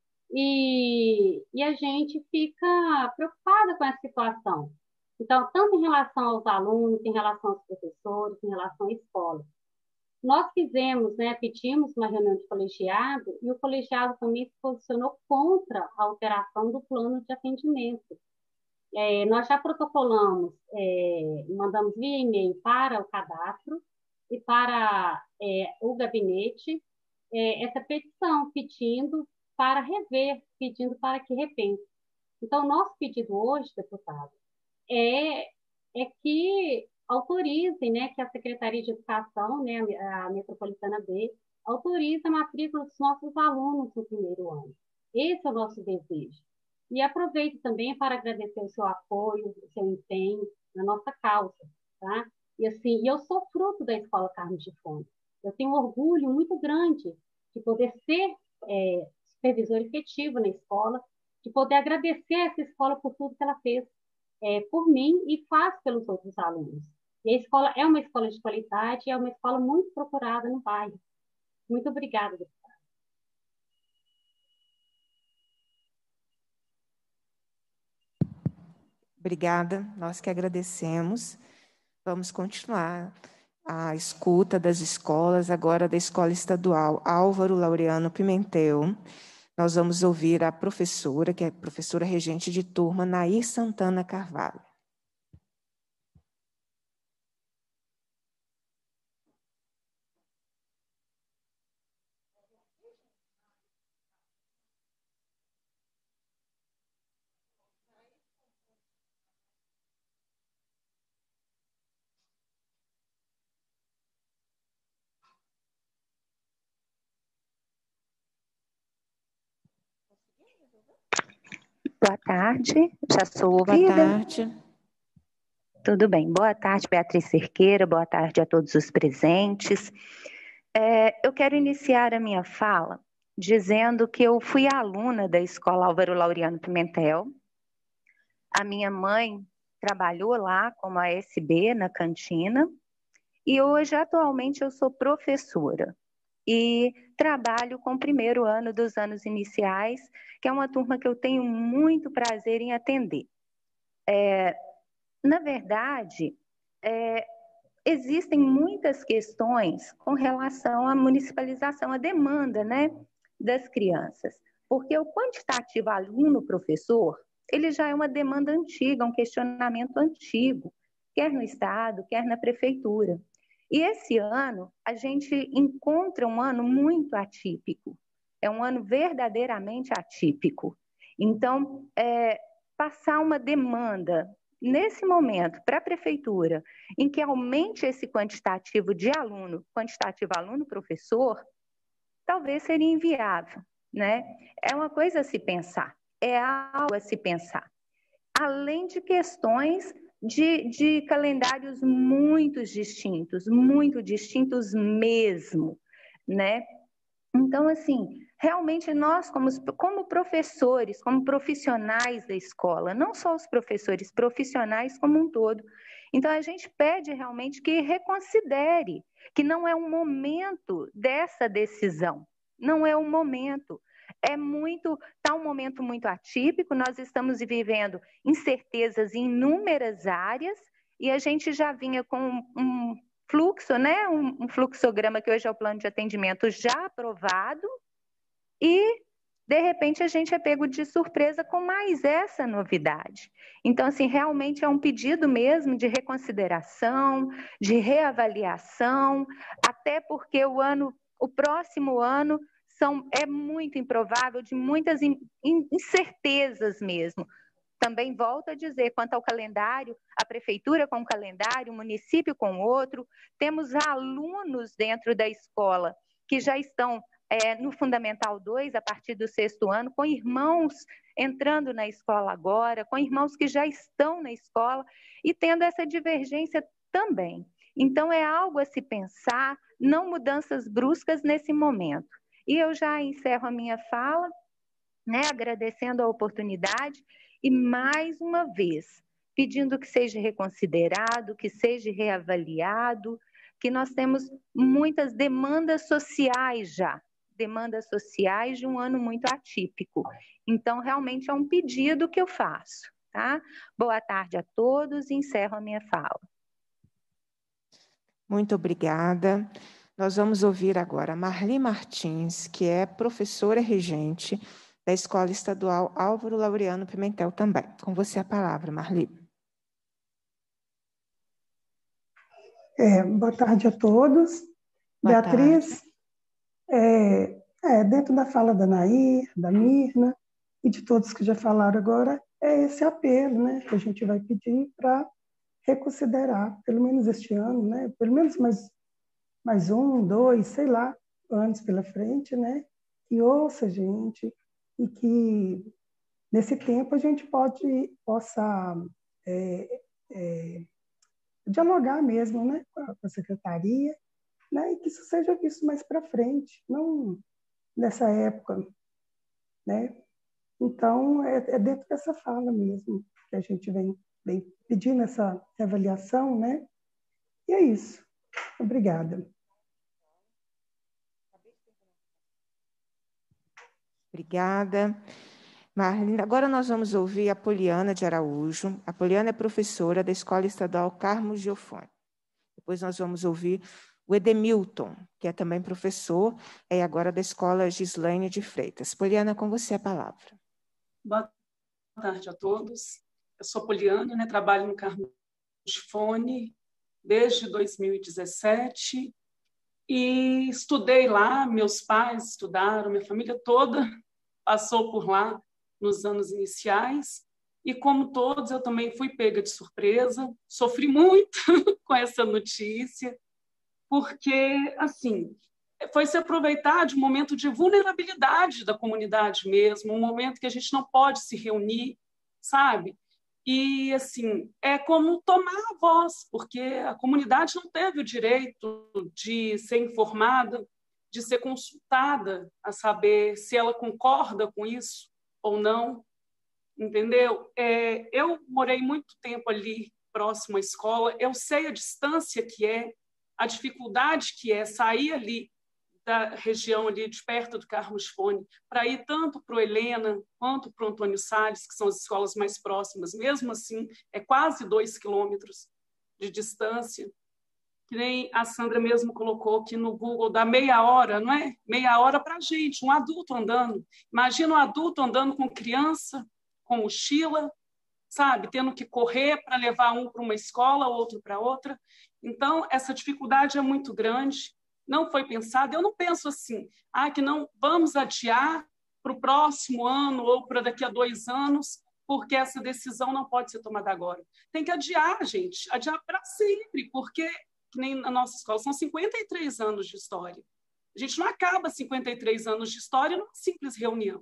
e a gente fica preocupada com essa situação. Então, tanto em relação aos alunos, em relação aos professores, em relação à escola. Nós fizemos, né, pedimos uma reunião de colegiado e o colegiado também se posicionou contra a alteração do plano de atendimento. Nós já protocolamos, mandamos via e-mail para o cadastro e para o gabinete essa petição, pedindo para rever, pedindo para que repense. Então, nosso pedido hoje, deputado, é que autorizem, né, que a Secretaria de Educação, né, a Metropolitana B, autorize a matrícula dos nossos alunos no primeiro ano. Esse é o nosso desejo. E aproveito também para agradecer o seu apoio, o seu empenho na nossa causa, tá? E assim, eu sou fruto da Escola Carmo Giuffone. Eu tenho um orgulho muito grande de poder ser supervisor efetivo na escola, de poder agradecer a essa escola por tudo que ela fez por mim e faz pelos outros alunos. E a escola é uma escola de qualidade, é uma escola muito procurada no bairro. Muito obrigada, deputada. Obrigada, nós que agradecemos. Vamos continuar a escuta das escolas, agora da Escola Estadual Álvaro Laureano Pimentel. Nós vamos ouvir a professora, que é professora regente de turma, Nair Santana Carvalho. Boa tarde, já sou ouvida. Boa tarde. Tudo bem. Boa tarde, Beatriz Cerqueira, boa tarde a todos os presentes. Eu quero iniciar a minha fala dizendo que eu fui aluna da Escola Álvaro Laureano Pimentel. A minha mãe trabalhou lá como ASB na cantina e hoje, atualmente, eu sou professora e trabalho com o primeiro ano dos anos iniciais, que é uma turma que eu tenho muito prazer em atender. Na verdade, existem muitas questões com relação à municipalização, à demanda, né, das crianças, porque o quantitativo aluno-professor, ele já é uma demanda antiga, um questionamento antigo, quer no Estado, quer na Prefeitura. E esse ano, a gente encontra um ano muito atípico, é um ano verdadeiramente atípico. Então, passar uma demanda nesse momento para a Prefeitura, em que aumente esse quantitativo de aluno, quantitativo aluno-professor, talvez seria inviável, né? É uma coisa a se pensar, é algo a se pensar. Além de questões de calendários muito distintos mesmo, né? Então, assim, realmente nós, como professores, como profissionais da escola, não só os professores, profissionais como um todo, então a gente pede realmente que reconsidere, que não é um momento dessa decisão, não é um momento. Está um momento muito atípico, nós estamos vivendo incertezas em inúmeras áreas e a gente já vinha com um fluxo, né? Um fluxograma que hoje é o plano de atendimento já aprovado e, de repente, a gente é pego de surpresa com mais essa novidade. Então, assim, realmente é um pedido mesmo de reconsideração, de reavaliação, até porque o próximo ano é muito improvável, de muitas incertezas mesmo. Também volto a dizer, quanto ao calendário, a prefeitura com um calendário, o município com outro, temos alunos dentro da escola que já estão no Fundamental 2, a partir do 6º ano, com irmãos entrando na escola agora, com irmãos que já estão na escola e tendo essa divergência também. Então, é algo a se pensar, não mudanças bruscas nesse momento. E eu já encerro a minha fala, né, agradecendo a oportunidade e, mais uma vez, pedindo que seja reconsiderado, que seja reavaliado, que nós temos muitas demandas sociais já, demandas sociais de um ano muito atípico. Então, realmente é um pedido que eu faço, tá? Boa tarde a todos e encerro a minha fala. Muito obrigada. Nós vamos ouvir agora Marli Martins, que é professora regente da Escola Estadual Álvaro Laureano Pimentel também. Com você a palavra, Marli. Boa tarde a todos. Boa Beatriz, tarde. Dentro da fala da Nair, da Mirna e de todos que já falaram agora, é esse apelo, né, que a gente vai pedir para reconsiderar, pelo menos este ano, né, pelo menos mais 1, 2, sei lá, anos pela frente, né, que ouça a gente e que nesse tempo a gente possa dialogar mesmo, né, com a secretaria, né, e que isso seja visto mais para frente, não nessa época, né? Então, é dentro dessa fala mesmo que a gente vem pedindo essa avaliação, né? E é isso. Obrigada. Obrigada. Marli, agora nós vamos ouvir a Poliana de Araújo. A Poliana é professora da Escola Estadual Carmo Giofone. Depois nós vamos ouvir o Edemilton, que é também professor, agora da Escola Gislaine de Freitas. Poliana, com você a palavra. Boa tarde a todos. Eu sou Poliana, né? Trabalho no Carmo Giofone desde 2017 e estudei lá, meus pais estudaram, minha família toda passou por lá nos anos iniciais e, como todos, eu também fui pega de surpresa, sofri muito com essa notícia, porque, assim, foi se aproveitar de um momento de vulnerabilidade da comunidade mesmo, um momento que a gente não pode se reunir, sabe? E, assim, é como tomar a voz, porque a comunidade não teve o direito de ser informada, de ser consultada, a saber se ela concorda com isso ou não, entendeu? Eu morei muito tempo ali, próximo à escola, eu sei a distância que é, a dificuldade que é sair ali da região ali de perto do Carlos Fone, para ir tanto para o Helena quanto para o Antônio Salles, que são as escolas mais próximas. Mesmo assim, é quase 2 quilômetros de distância, que nem a Sandra mesmo colocou aqui no Google, dá meia hora, não é? Meia hora para a gente, um adulto andando. Imagina um adulto andando com criança, com mochila, sabe? Tendo que correr para levar um para uma escola, outro para outra. Então, essa dificuldade é muito grande. Não foi pensado. Eu não penso assim, que não vamos adiar para o próximo ano ou para daqui a 2 anos, porque essa decisão não pode ser tomada agora. Tem que adiar, gente, adiar para sempre, porque, que nem na nossa escola, são 53 anos de história. A gente não acaba 53 anos de história numa simples reunião.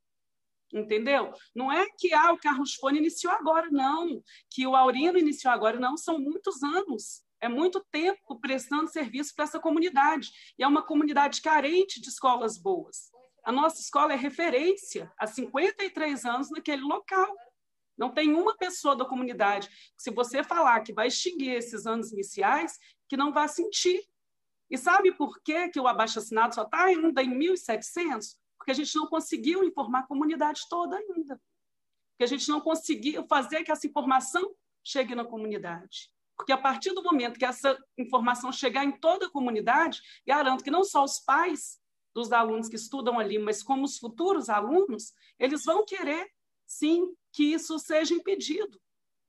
Entendeu? Não é que o Carlos Fone iniciou agora, não. Que o Aurino iniciou agora, não. São muitos anos. É muito tempo prestando serviço para essa comunidade. E é uma comunidade carente de escolas boas. A nossa escola é referência há 53 anos naquele local. Não tem uma pessoa da comunidade, se você falar que vai extinguir esses anos iniciais, que não vai sentir. E sabe por que o abaixo-assinado só está ainda em 1.700? Porque a gente não conseguiu informar a comunidade toda ainda. Porque a gente não conseguiu fazer que essa informação chegue na comunidade. Porque a partir do momento que essa informação chegar em toda a comunidade, garanto que não só os pais dos alunos que estudam ali, mas como os futuros alunos, eles vão querer, sim, que isso seja impedido.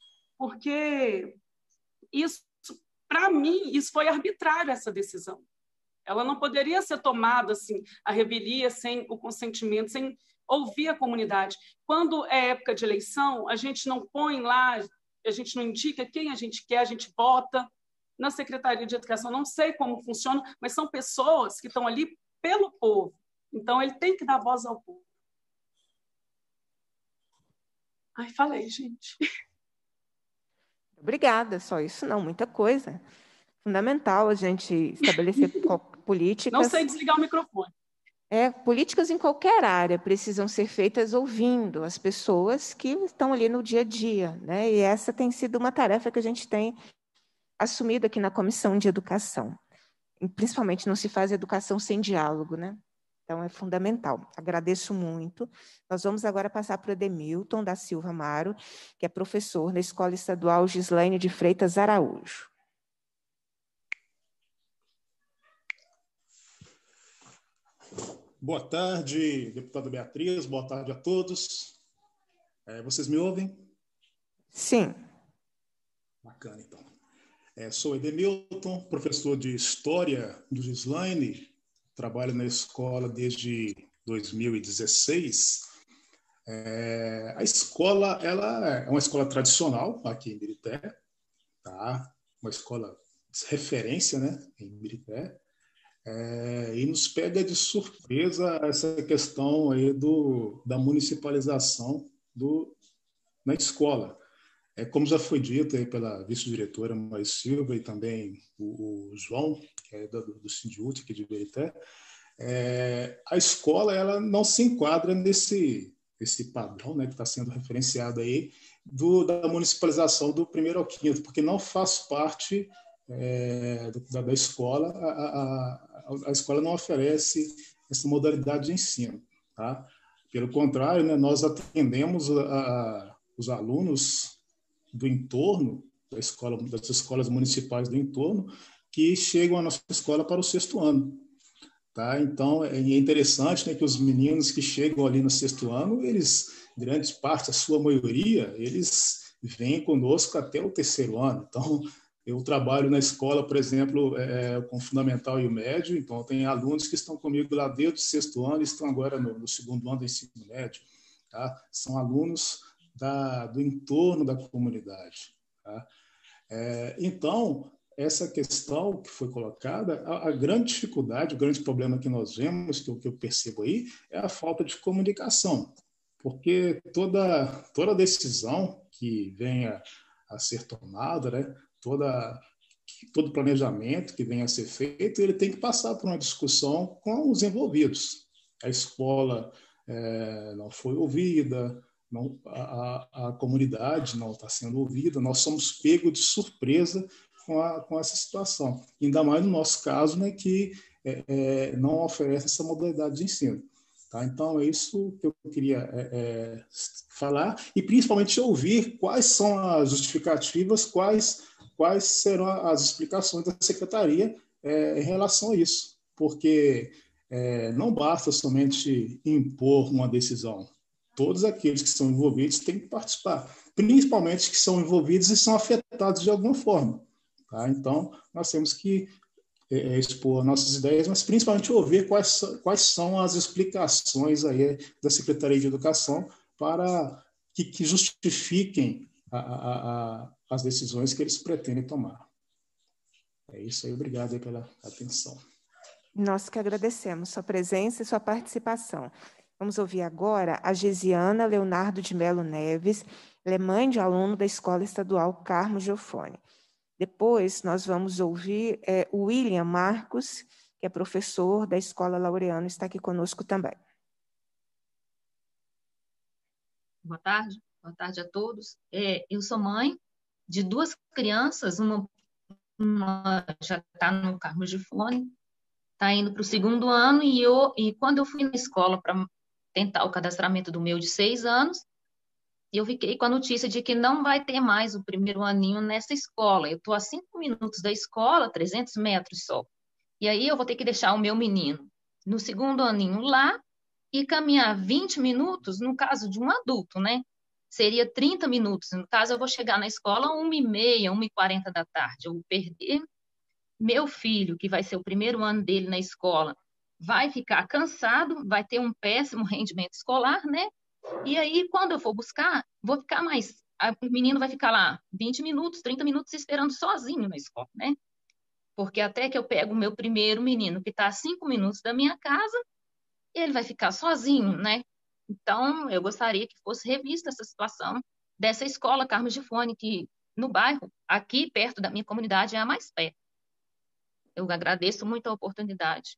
Porque isso, para mim, isso foi arbitrário, essa decisão. Ela não poderia ser tomada assim, a revelia, sem o consentimento, sem ouvir a comunidade. Quando é época de eleição, a gente não põe lá, a gente não indica quem a gente quer, a gente vota. Na Secretaria de Educação, não sei como funciona, mas são pessoas que estão ali pelo povo. Então, ele tem que dar voz ao povo. Falei, gente. Obrigada, só isso não, muita coisa. Fundamental a gente estabelecer políticas. Não sei desligar o microfone. Políticas em qualquer área precisam ser feitas ouvindo as pessoas que estão ali no dia a dia, né? E essa tem sido uma tarefa que a gente tem assumido aqui na Comissão de Educação. E, principalmente, não se faz educação sem diálogo, né? Então, é fundamental. Agradeço muito. Nós vamos agora passar para o Edemilton da Silva Amaro, que é professor na Escola Estadual Gislaine de Freitas Araújo. Boa tarde, deputada Beatriz, boa tarde a todos. Vocês me ouvem? Sim. Bacana, então. Sou Edemilton, professor de História do Gislaine, trabalho na escola desde 2016. A escola ela é uma escola tradicional aqui em Ibirité, tá? Uma escola de referência, né, em Ibirité. E nos pega de surpresa essa questão aí da municipalização na escola. Como já foi dito aí pela vice-diretora Maria Silva e também o João, que é do Sindiúti aqui de Ibirité, a escola ela não se enquadra nesse padrão, né, que está sendo referenciado aí da municipalização do 1º ao 5º, porque não faz parte da escola, a escola não oferece essa modalidade de ensino. Tá? Pelo contrário, né, nós atendemos os alunos do entorno, das escolas municipais do entorno, que chegam à nossa escola para o 6º ano. Tá? Então, é interessante, né, que os meninos que chegam ali no 6º ano, grande parte, a sua maioria, eles vêm conosco até o 3º ano. Então, eu trabalho na escola, por exemplo, com o fundamental e o médio, então tem alunos que estão comigo lá desde o 6º ano e estão agora no 2º ano do ensino médio. Tá? São alunos do entorno da comunidade. Tá? Então, essa questão que foi colocada, a grande dificuldade, o grande problema que nós vemos, que eu percebo aí, é a falta de comunicação. Porque toda decisão que venha a ser tomada, né, todo planejamento que venha a ser feito, ele tem que passar por uma discussão com os envolvidos. A escola não foi ouvida, a comunidade não está sendo ouvida, nós somos pegos de surpresa com essa situação. Ainda mais no nosso caso, né, que não oferece essa modalidade de ensino. Tá? Então, é isso que eu queria falar, e principalmente ouvir quais são as justificativas, quais serão as explicações da Secretaria em relação a isso, porque não basta somente impor uma decisão. Todos aqueles que são envolvidos têm que participar, principalmente que são envolvidos e são afetados de alguma forma. Tá? Então, nós temos que expor nossas ideias, mas principalmente ouvir quais são as explicações aí da Secretaria de Educação para que justifiquem as decisões que eles pretendem tomar. É isso aí, obrigado aí pela atenção. Nós que agradecemos sua presença e sua participação. Vamos ouvir agora a Gesiana Leonardo de Melo Neves, ela é mãe de aluno da Escola Estadual Carmo Giofone. Depois, nós vamos ouvir o William Marcos, que é professor da Escola Laureano, está aqui conosco também. Boa tarde a todos. Eu sou mãe de duas crianças, uma já está no Carmo Giofone, está indo para o 2º ano, e quando eu fui na escola para tentar o cadastramento do meu de 6 anos, eu fiquei com a notícia de que não vai ter mais o 1º aninho nessa escola. Eu estou a 5 minutos da escola, 300 metros só. E aí eu vou ter que deixar o meu menino no 2º aninho lá e caminhar 20 minutos, no caso de um adulto, né? Seria 30 minutos. No caso, eu vou chegar na escola 1h30, 1h40 da tarde. Eu vou perder meu filho, que vai ser o 1º ano dele na escola, vai ficar cansado, vai ter um péssimo rendimento escolar, né? E aí, quando eu for buscar, vou ficar mais... O menino vai ficar lá 20 minutos, 30 minutos esperando sozinho na escola, né? Porque até que eu pego o meu primeiro menino, que está a 5 minutos da minha casa, ele vai ficar sozinho, né? Então, eu gostaria que fosse revista essa situação dessa escola Carmo Giofone, que no bairro, aqui perto da minha comunidade, é a mais perto. Eu agradeço muito a oportunidade.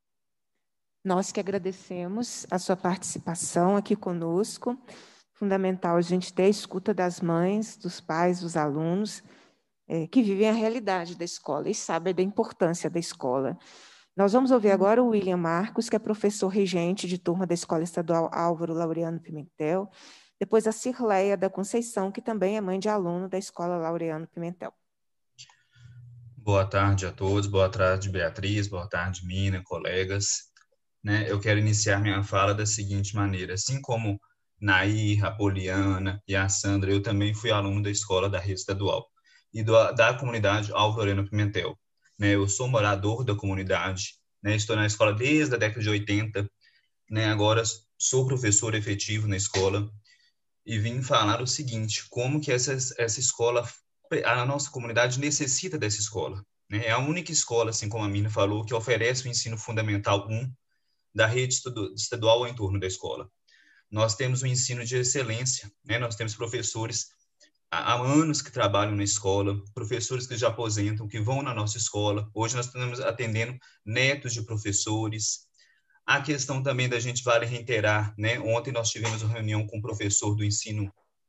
Nós que agradecemos a sua participação aqui conosco. Fundamental a gente ter a escuta das mães, dos pais, dos alunos, que vivem a realidade da escola e sabem da importância da escola. Nós vamos ouvir agora o William Marcos, que é professor regente de turma da Escola Estadual Álvaro Laureano Pimentel, depois a Cirleia da Conceição, que também é mãe de aluno da Escola Laureano Pimentel. Boa tarde a todos, boa tarde, Beatriz, boa tarde, Mina, colegas. Eu quero iniciar minha fala da seguinte maneira: assim como Nair, a Poliana e a Sandra, eu também fui aluno da escola da rede estadual e da comunidade Álvaro Laureano Pimentel. Eu sou morador da comunidade, estou na escola desde a década de 80, agora sou professor efetivo na escola e vim falar o seguinte: como que essa escola, a nossa comunidade necessita dessa escola. É a única escola, assim como a Mina falou, que oferece o ensino fundamental 1 da rede estadual em torno da escola. Nós temos um ensino de excelência, nós temos professores há anos que trabalham na escola, professores que já aposentam, que vão na nossa escola. Hoje nós estamos atendendo netos de professores. A questão também da gente vale reiterar, ontem nós tivemos uma reunião com o professor do ensino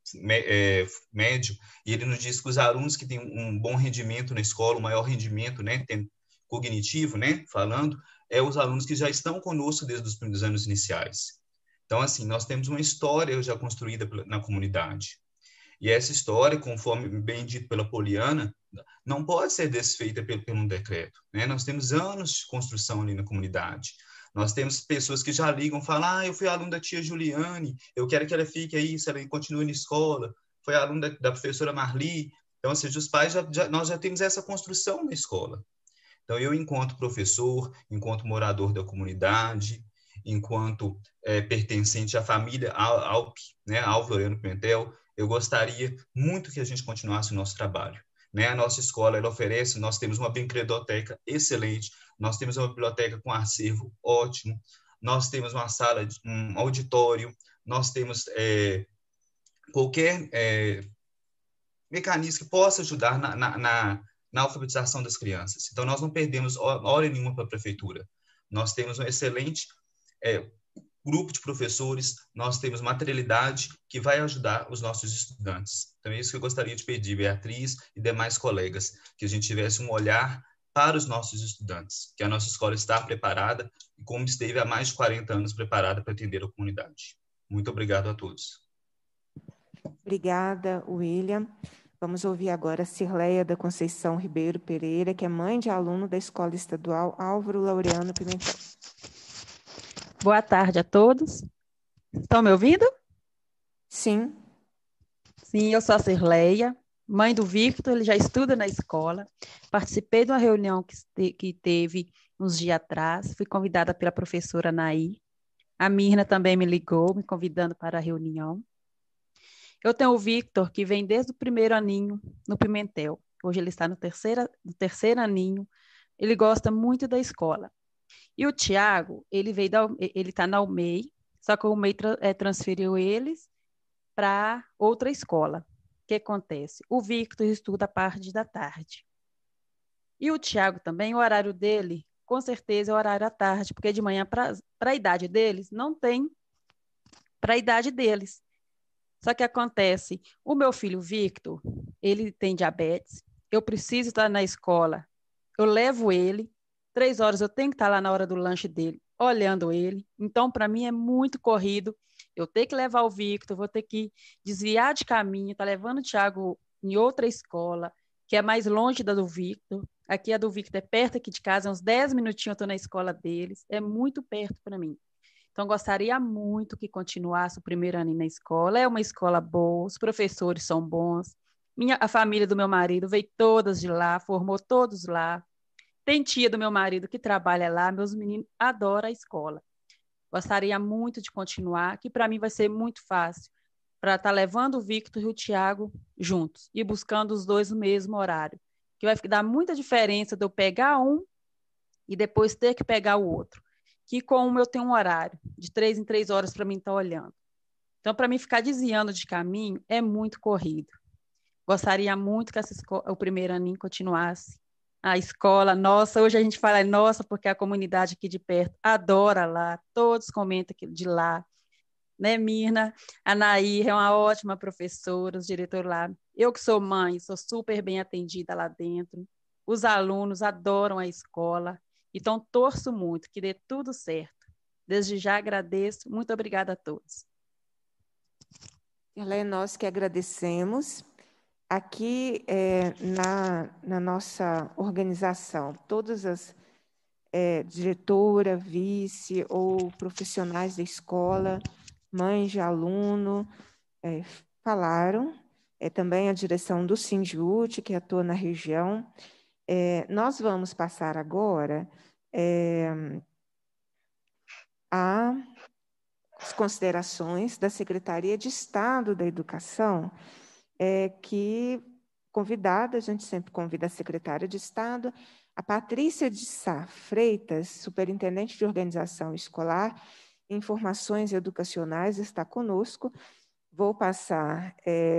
médio, e ele nos disse que os alunos que têm um bom rendimento na escola, o maior rendimento, cognitivo, falando, os alunos que já estão conosco desde os primeiros anos iniciais. Então, assim, nós temos uma história já construída na comunidade. E essa história, conforme bem dito pela Poliana, não pode ser desfeita por um decreto. Nós temos anos de construção ali na comunidade. Nós temos pessoas que já ligam e falam: eu fui aluno da tia Juliane, eu quero que ela fique aí, se ela continue na escola. Foi aluno da professora Marli. Então, ou seja, os pais, nós já temos essa construção na escola. Então, eu, enquanto professor, enquanto morador da comunidade, enquanto pertencente à família Álvaro Laureano Pimentel, eu gostaria muito que a gente continuasse o nosso trabalho. né? A nossa escola, ela oferece, nós temos uma biblioteca excelente, nós temos uma biblioteca com acervo ótimo, nós temos uma sala, um auditório, nós temos qualquer mecanismo que possa ajudar na alfabetização das crianças. Então, nós não perdemos hora nenhuma para a prefeitura. Nós temos um excelente grupo de professores, nós temos materialidade que vai ajudar os nossos estudantes. Então, é isso que eu gostaria de pedir, Beatriz e demais colegas, que a gente tivesse um olhar para os nossos estudantes, que a nossa escola está preparada e como esteve há mais de 40 anos preparada para atender a comunidade. Muito obrigado a todos. Obrigada, William. Vamos ouvir agora a Cirleia da Conceição Ribeiro Pereira, que é mãe de aluno da Escola Estadual Álvaro Laureano Pimentel. Boa tarde a todos. Estão me ouvindo? Sim. Sim, eu sou a Cirleia, mãe do Victor, ele já estuda na escola. Participei de uma reunião que teve uns dias atrás, fui convidada pela professora Naí. A Mirna também me ligou, me convidando para a reunião. Eu tenho o Victor, que vem desde o primeiro aninho no Pimentel. Hoje ele está no terceiro aninho. Ele gosta muito da escola. E o Tiago, ele está na UMEI, só que o UMEI transferiu eles para outra escola. O que acontece? O Victor estuda a parte da tarde. E o Tiago também, o horário dele, com certeza, é o horário à tarde, porque de manhã, para a idade deles, não tem para a idade deles. Só que acontece, o meu filho Victor, ele tem diabetes, eu preciso estar na escola, eu levo ele, 3 horas eu tenho que estar lá na hora do lanche dele, olhando ele, então para mim é muito corrido, eu tenho que levar o Victor, vou ter que desviar de caminho, tá levando o Thiago em outra escola, que é mais longe da do Victor, aqui a do Victor é perto aqui de casa, uns 10 minutinhos eu estou na escola deles, é muito perto para mim. Então, gostaria muito que continuasse o primeiro ano na escola. É uma escola boa, os professores são bons. A família do meu marido veio todas de lá, formou todos lá. Tem tia do meu marido que trabalha lá, meus meninos adoram a escola. Gostaria muito de continuar, que para mim vai ser muito fácil, para estar levando o Victor e o Thiago juntos e buscando os dois no mesmo horário. Que vai dar muita diferença de eu pegar um e depois ter que pegar o outro. Que como eu tenho um horário de 3 em 3 horas para mim estar olhando. Então, para mim ficar desviando de caminho é muito corrido. Gostaria muito que o primeiro aninho continuasse. A escola, nossa, hoje a gente fala nossa, porque a comunidade aqui de perto adora lá, todos comentam de lá. Né, Mirna? A Nair é uma ótima professora, os diretores lá. Eu que sou mãe, sou super bem atendida lá dentro. Os alunos adoram a escola. Então, torço muito que dê tudo certo. Desde já agradeço. Muito obrigada a todos. Nós que agradecemos. Aqui, na nossa organização, todas as diretora, vice ou profissionais da escola, mães de aluno, falaram. Também a direção do Sindiúti, que atua na região. Nós vamos passar agora as considerações da Secretaria de Estado da Educação, que convidada, a gente sempre convida a secretária de Estado, a Patrícia de Sá Freitas, superintendente de organização escolar, informações educacionais, está conosco. Vou passar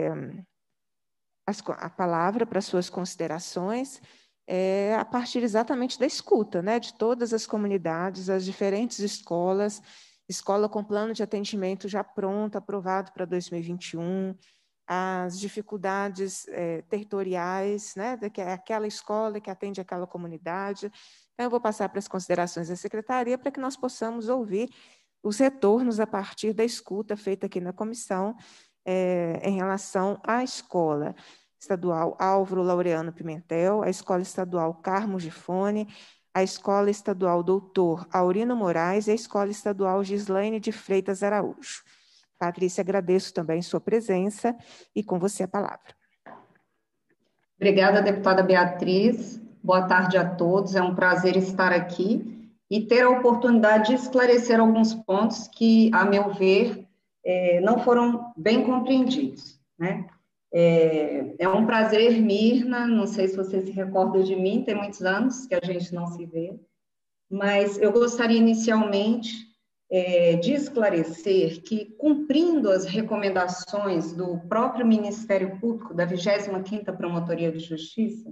a palavra para suas considerações, a partir exatamente da escuta, né, de todas as comunidades, as diferentes escolas, escola com plano de atendimento já pronto, aprovado para 2021, as dificuldades territoriais, né, daquela escola que atende aquela comunidade. Então, eu vou passar para as considerações da secretaria para que nós possamos ouvir os retornos a partir da escuta feita aqui na comissão em relação à escola estadual Álvaro Laureano Pimentel, a escola estadual Carmo Gifone, a escola estadual Doutor Aurino Moraes e a escola estadual Gislaine de Freitas Araújo. Patrícia, agradeço também sua presença e com você a palavra. Obrigada, deputada Beatriz. Boa tarde a todos. É um prazer estar aqui e ter a oportunidade de esclarecer alguns pontos que, a meu ver, não foram bem compreendidos, né? É um prazer, Mirna, não sei se você se recorda de mim, tem muitos anos que a gente não se vê, mas eu gostaria inicialmente de esclarecer que, cumprindo as recomendações do próprio Ministério Público, da 25ª Promotoria de Justiça,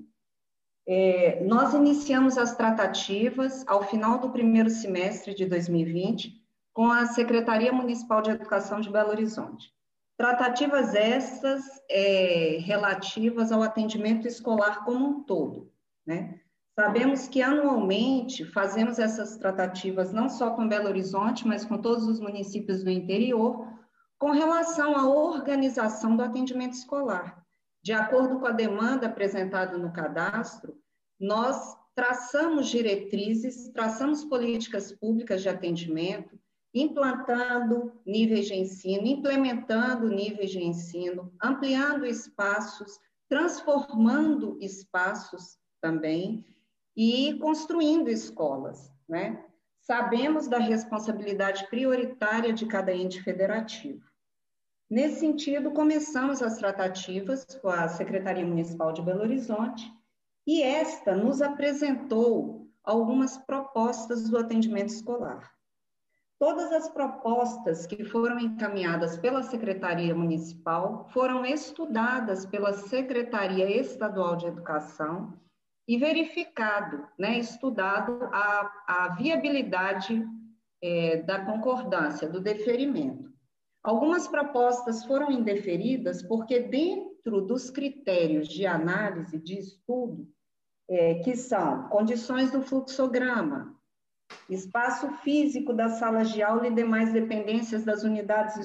nós iniciamos as tratativas ao final do primeiro semestre de 2020 com a Secretaria Municipal de Educação de Belo Horizonte. Tratativas essas relativas ao atendimento escolar como um todo, né? Sabemos que anualmente fazemos essas tratativas não só com Belo Horizonte, mas com todos os municípios do interior, com relação à organização do atendimento escolar. De acordo com a demanda apresentada no cadastro, nós traçamos diretrizes, traçamos políticas públicas de atendimento, implantando níveis de ensino, implementando níveis de ensino, ampliando espaços, transformando espaços também e construindo escolas, né? Sabemos da responsabilidade prioritária de cada ente federativo. Nesse sentido, começamos as tratativas com a Secretaria Municipal de Belo Horizonte e esta nos apresentou algumas propostas do atendimento escolar. Todas as propostas que foram encaminhadas pela Secretaria Municipal foram estudadas pela Secretaria Estadual de Educação e verificado, né, estudado a viabilidade da concordância, do deferimento. Algumas propostas foram indeferidas porque, dentro dos critérios de análise, de estudo, que são condições do fluxograma, espaço físico das salas de aula e demais dependências das unidades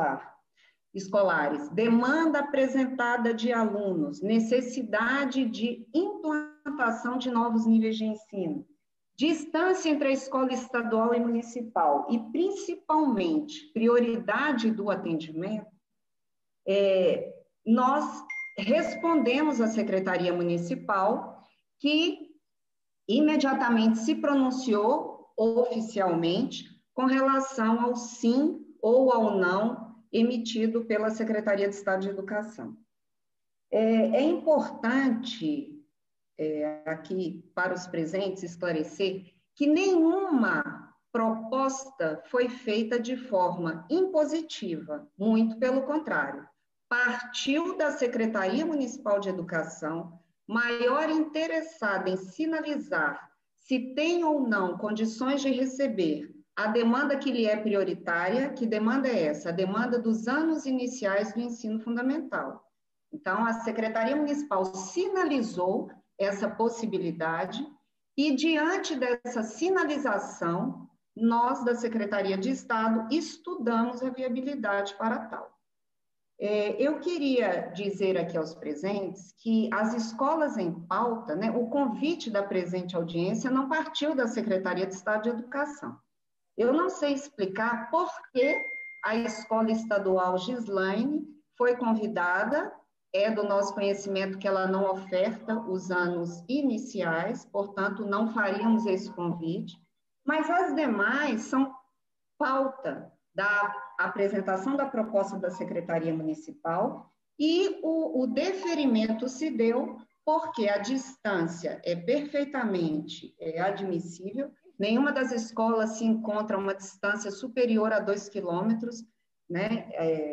escolares, demanda apresentada de alunos, necessidade de implantação de novos níveis de ensino, distância entre a escola estadual e municipal e, principalmente, prioridade do atendimento, nós respondemos à Secretaria Municipal que imediatamente se pronunciou oficialmente com relação ao sim ou ao não emitido pela Secretaria de Estado de Educação. É importante, aqui para os presentes, esclarecer que nenhuma proposta foi feita de forma impositiva, muito pelo contrário. Partiu da Secretaria Municipal de Educação, maior interessada em sinalizar se tem ou não condições de receber a demanda que lhe é prioritária. Que demanda é essa? A demanda dos anos iniciais do ensino fundamental. Então, a Secretaria Municipal sinalizou essa possibilidade e, diante dessa sinalização, nós, da Secretaria de Estado, estudamos a viabilidade para tal. Eu queria dizer aqui aos presentes que as escolas em pauta, né, o convite da presente audiência não partiu da Secretaria de Estado de Educação. Eu não sei explicar por que a Escola Estadual Gislaine foi convidada, é do nosso conhecimento que ela não oferta os anos iniciais, portanto, não faríamos esse convite, mas as demais são pauta da apresentação da proposta da Secretaria Municipal e o deferimento se deu porque a distância é perfeitamente admissível. Nenhuma das escolas se encontra a uma distância superior a 2 quilômetros, né?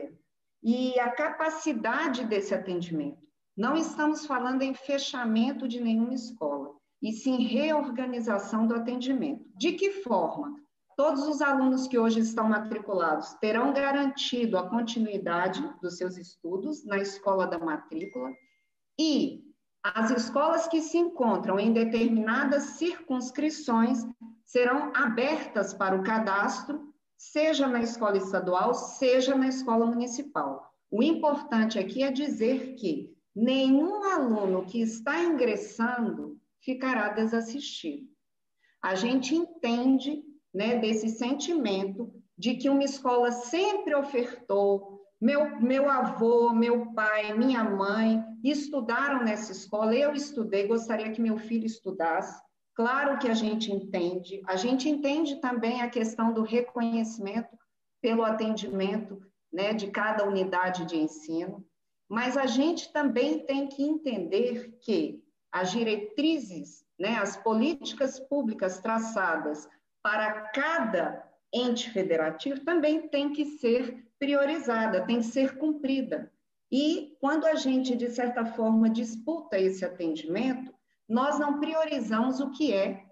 E a capacidade desse atendimento. Não estamos falando em fechamento de nenhuma escola, e sim reorganização do atendimento. De que forma? Todos os alunos que hoje estão matriculados terão garantido a continuidade dos seus estudos na escola da matrícula e as escolas que se encontram em determinadas circunscrições serão abertas para o cadastro, seja na escola estadual, seja na escola municipal. O importante aqui é dizer que nenhum aluno que está ingressando ficará desassistido. A gente entende, né, desse sentimento de que uma escola sempre ofertou. Meu avô, meu pai, minha mãe estudaram nessa escola, eu estudei, gostaria que meu filho estudasse. Claro que a gente entende também a questão do reconhecimento pelo atendimento, né, de cada unidade de ensino. mas a gente também tem que entender que as diretrizes, né, as políticas públicas traçadas para cada ente federativo também tem que ser priorizada, tem que ser cumprida. E quando a gente, de certa forma, disputa esse atendimento, nós não priorizamos o que é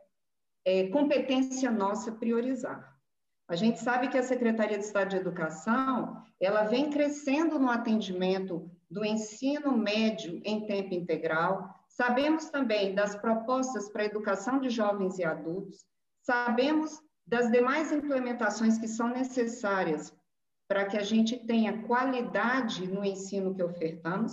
competência nossa priorizar. A gente sabe que a Secretaria de Estado de Educação, ela vem crescendo no atendimento do ensino médio em tempo integral. Sabemos também das propostas para a educação de jovens e adultos, sabemos das demais implementações que são necessárias para que a gente tenha qualidade no ensino que ofertamos.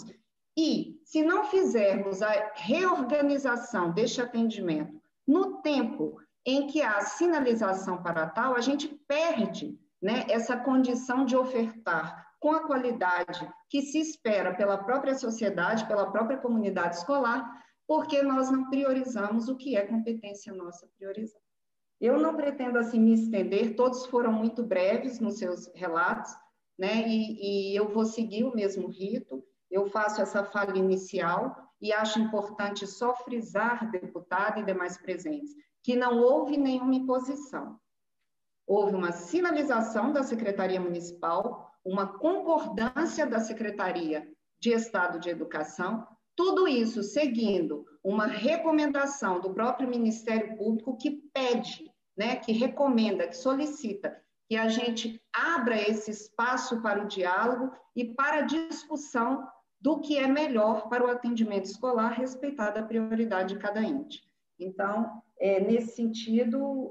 E, se não fizermos a reorganização deste atendimento no tempo em que há sinalização para tal, a gente perde, né, essa condição de ofertar com a qualidade que se espera pela própria sociedade, pela própria comunidade escolar, porque nós não priorizamos o que é competência nossa priorizar. Eu não pretendo, assim, me estender, todos foram muito breves nos seus relatos, né, e eu vou seguir o mesmo rito, eu faço essa fala inicial e acho importante só frisar, deputada e demais presentes, que não houve nenhuma imposição. Houve uma sinalização da Secretaria Municipal, uma concordância da Secretaria de Estado de Educação, tudo isso seguindo uma recomendação do próprio Ministério Público que pede, né, que recomenda, que solicita que a gente abra esse espaço para o diálogo e para a discussão do que é melhor para o atendimento escolar, respeitada a prioridade de cada ente. Então, nesse sentido,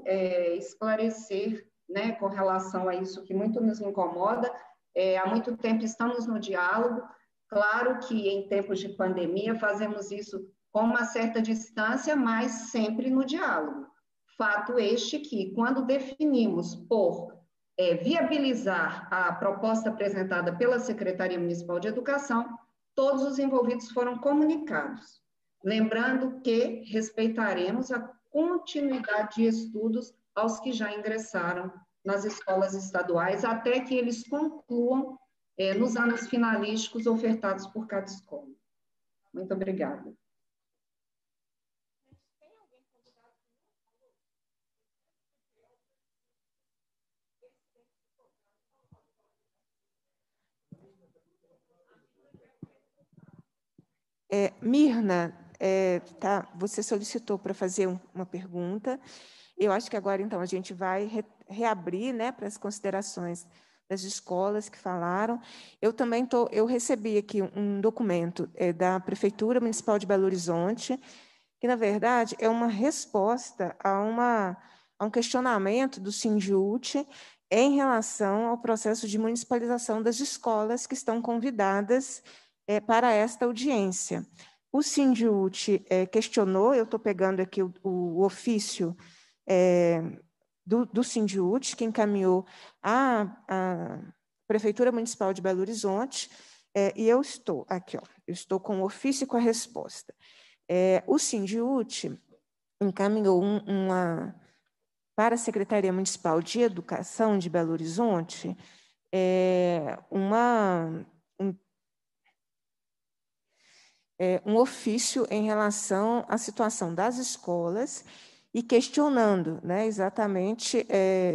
esclarecer, né, com relação a isso que muito nos incomoda, há muito tempo estamos no diálogo, claro que em tempos de pandemia fazemos isso com uma certa distância, mas sempre no diálogo. Fato este que, quando definimos por viabilizar a proposta apresentada pela Secretaria Municipal de Educação, todos os envolvidos foram comunicados. Lembrando que respeitaremos a continuidade de estudos aos que já ingressaram nas escolas estaduais, até que eles concluam nos anos finalísticos ofertados por cada escola. Muito obrigada. Mirna, você solicitou para fazer uma pergunta. Eu acho que agora, então, a gente vai reabrir, né, para as considerações das escolas que falaram. Eu recebi aqui um documento da Prefeitura Municipal de Belo Horizonte, que, na verdade, é uma resposta a um questionamento do Sindiúti em relação ao processo de municipalização das escolas que estão convidadas para esta audiência. O Sindiúti questionou, eu estou pegando aqui o ofício do Sindiúti, que encaminhou à Prefeitura Municipal de Belo Horizonte, e eu estou aqui, eu estou com o ofício e com a resposta. O Sindiúti encaminhou para a Secretaria Municipal de Educação de Belo Horizonte um ofício em relação à situação das escolas e questionando, né, exatamente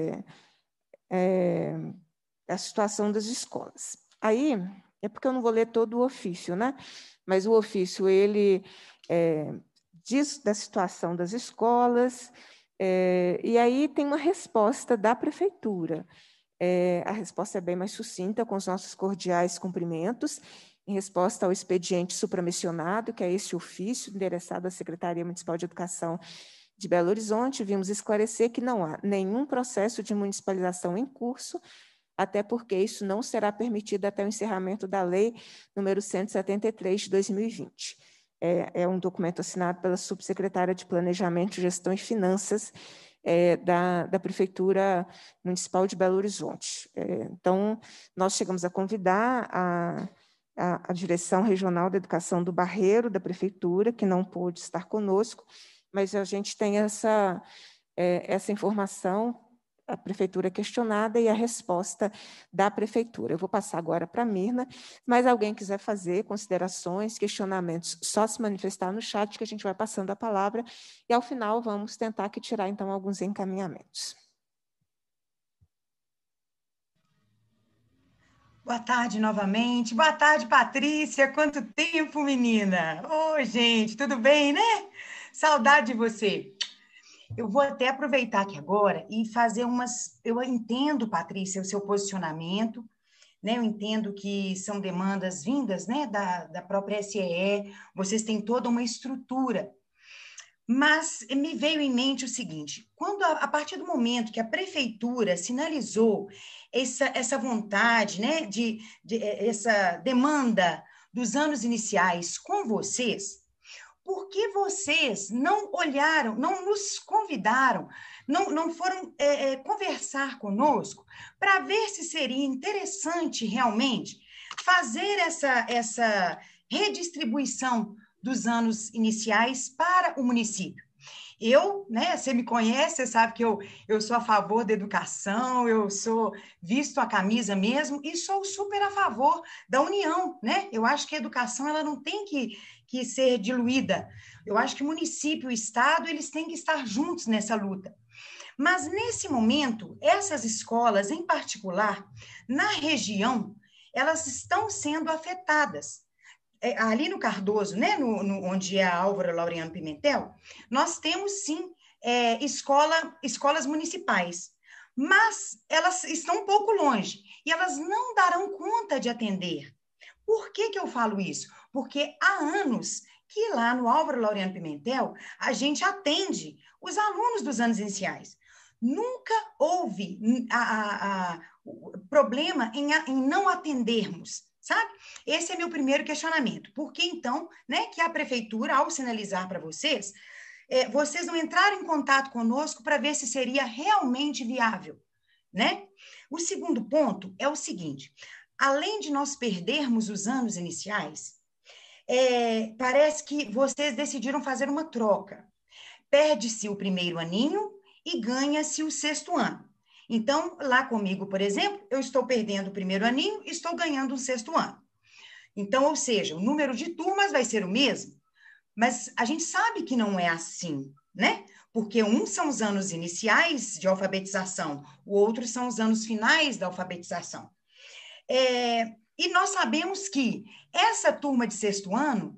a situação das escolas. Aí, é porque eu não vou ler todo o ofício, né? Mas o ofício, ele diz da situação das escolas, e aí tem uma resposta da Prefeitura. A resposta é bem mais sucinta, com os nossos cordiais cumprimentos, em resposta ao expediente supramencionado, que é esse ofício endereçado à Secretaria Municipal de Educação de Belo Horizonte, vimos esclarecer que não há nenhum processo de municipalização em curso, até porque isso não será permitido até o encerramento da Lei número 173 de 2020. É um documento assinado pela subsecretária de Planejamento, Gestão e Finanças da Prefeitura Municipal de Belo Horizonte. Então, nós chegamos a convidar a Direção Regional da Educação do Barreiro, da Prefeitura, que não pôde estar conosco, mas a gente tem essa informação a prefeitura questionada e a resposta da prefeitura. Eu vou passar agora para a Mirna, mas alguém quiser fazer considerações, questionamentos, só se manifestar no chat, que a gente vai passando a palavra, e ao final vamos tentar aqui tirar, então, alguns encaminhamentos. Boa tarde novamente. Boa tarde, Patrícia. Quanto tempo, menina? Oi, gente, tudo bem, né? Saudade de você. Eu vou até aproveitar aqui agora e fazer umas... Eu entendo, Patrícia, o seu posicionamento, né? Eu entendo que são demandas vindas, né, da própria SEE, vocês têm toda uma estrutura. Mas me veio em mente o seguinte, quando a partir do momento que a prefeitura sinalizou essa vontade, né, essa demanda dos anos iniciais com vocês, por que vocês não olharam, não nos convidaram, não foram conversar conosco para ver se seria interessante realmente fazer essa redistribuição dos anos iniciais para o município? Eu, né, você me conhece, você sabe que eu sou a favor da educação, eu sou visto a camisa mesmo e sou super a favor da união, né? Eu acho que a educação ela não tem que ser diluída. Eu acho que o município e o Estado eles têm que estar juntos nessa luta. Mas, nesse momento, essas escolas, em particular, na região, elas estão sendo afetadas. Ali no Cardoso, né, onde é a Álvaro Laureano Pimentel, nós temos, sim, escolas municipais, mas elas estão um pouco longe e elas não darão conta de atender. Por que eu falo isso? Porque há anos que lá no Álvaro Laureano Pimentel a gente atende os alunos dos anos iniciais. Nunca houve problema em não atendermos, sabe? Esse é meu primeiro questionamento. Por que, então, né, que a prefeitura, ao sinalizar para vocês, vocês não entraram em contato conosco para ver se seria realmente viável, né? O segundo ponto é o seguinte, além de nós perdermos os anos iniciais, parece que vocês decidiram fazer uma troca. Perde-se o primeiro aninho e ganha-se o sexto ano. Então, lá comigo, por exemplo, eu estou perdendo o primeiro aninho e estou ganhando um sexto ano. Então, ou seja, o número de turmas vai ser o mesmo, mas a gente sabe que não é assim, né? Porque são os anos iniciais de alfabetização, o outro são os anos finais da alfabetização. E nós sabemos que essa turma de sexto ano,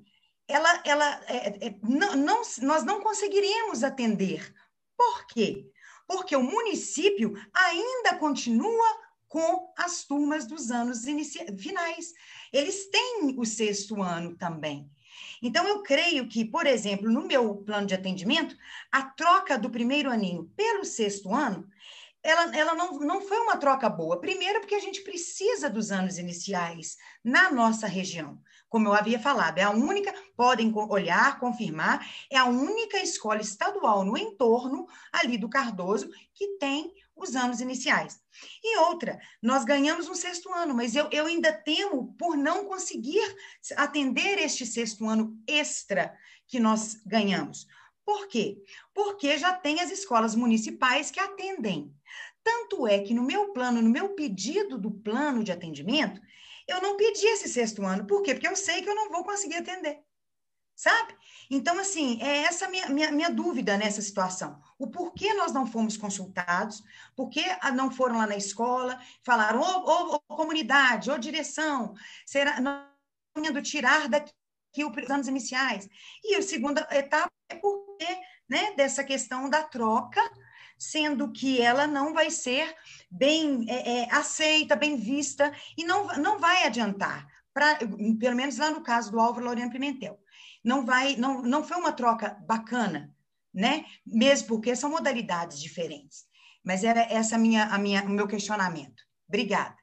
nós não conseguiremos atender. Por quê? Porque o município ainda continua com as turmas dos anos finais. Eles têm o sexto ano também. Então, eu creio que, por exemplo, no meu plano de atendimento, a troca do primeiro aninho pelo sexto ano, ela não foi uma troca boa. Primeiro, porque a gente precisa dos anos iniciais na nossa região. Como eu havia falado, é a única, podem olhar, confirmar, é a única escola estadual no entorno ali do Cardoso que tem os anos iniciais. E outra, nós ganhamos um sexto ano, mas eu ainda temo por não conseguir atender este sexto ano extra que nós ganhamos. Por quê? Porque já tem as escolas municipais que atendem. Tanto é que no meu plano, no meu pedido do plano de atendimento, eu não pedi esse sexto ano. Por quê? Porque eu sei que eu não vou conseguir atender. Sabe? Então, assim, é essa minha dúvida nessa situação. O porquê nós não fomos consultados, por que não foram lá na escola, falaram, ô comunidade, ô direção, será não indo tirar daqui os anos iniciais. E a segunda etapa é porque, né, dessa questão da troca, sendo que ela não vai ser bem aceita, bem vista, e não vai adiantar, pelo menos lá no caso do Álvaro Laureano Pimentel. Não foi uma troca bacana, né? Mesmo porque são modalidades diferentes. Mas era essa o meu questionamento. Obrigada.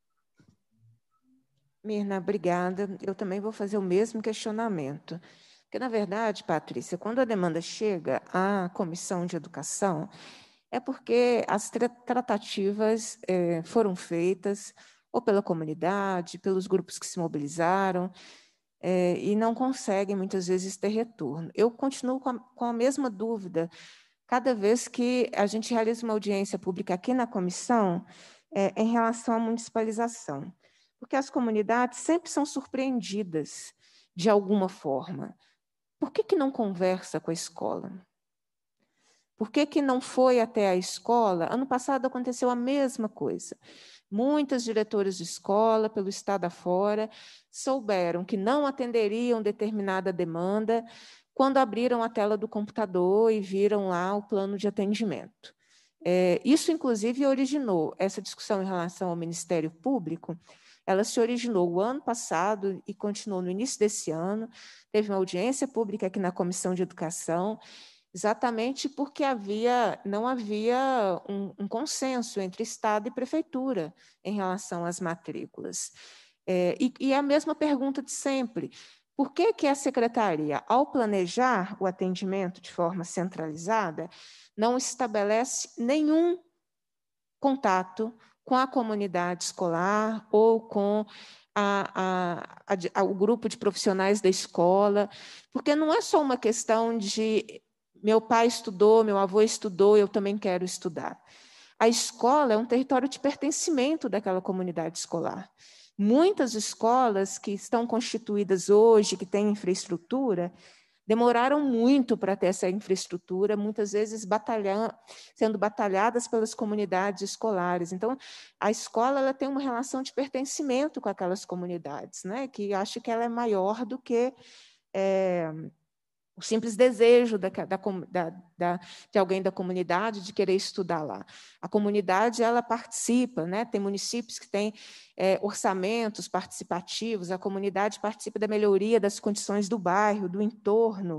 Mirna, obrigada. Eu também vou fazer o mesmo questionamento. Porque, na verdade, Patrícia, quando a demanda chega à Comissão de Educação, é porque as tratativas foram feitas ou pela comunidade, pelos grupos que se mobilizaram, e não conseguem, muitas vezes, ter retorno. Eu continuo com a mesma dúvida cada vez que a gente realiza uma audiência pública aqui na comissão em relação à municipalização, porque as comunidades sempre são surpreendidas de alguma forma. Por que não conversa com a escola? Por que não foi até a escola? Ano passado aconteceu a mesma coisa. Muitas diretoras de escola, pelo estado afora, souberam que não atenderiam determinada demanda quando abriram a tela do computador e viram lá o plano de atendimento. Isso, inclusive, originou essa discussão em relação ao Ministério Público. Ela se originou o ano passado e continuou no início desse ano. Teve uma audiência pública aqui na Comissão de Educação, exatamente porque não havia um consenso entre Estado e Prefeitura em relação às matrículas. E a mesma pergunta de sempre: por que a Secretaria, ao planejar o atendimento de forma centralizada, não estabelece nenhum contato com a comunidade escolar ou com o grupo de profissionais da escola? Porque não é só uma questão de meu pai estudou, meu avô estudou, eu também quero estudar. A escola é um território de pertencimento daquela comunidade escolar. Muitas escolas que estão constituídas hoje, que têm infraestrutura, demoraram muito para ter essa infraestrutura, muitas vezes sendo batalhadas pelas comunidades escolares. Então, a escola ela tem uma relação de pertencimento com aquelas comunidades, né? Que acho que ela é maior do que o simples desejo de alguém da comunidade de querer estudar lá. A comunidade ela participa, né? Tem municípios que têm orçamentos participativos, a comunidade participa da melhoria das condições do bairro, do entorno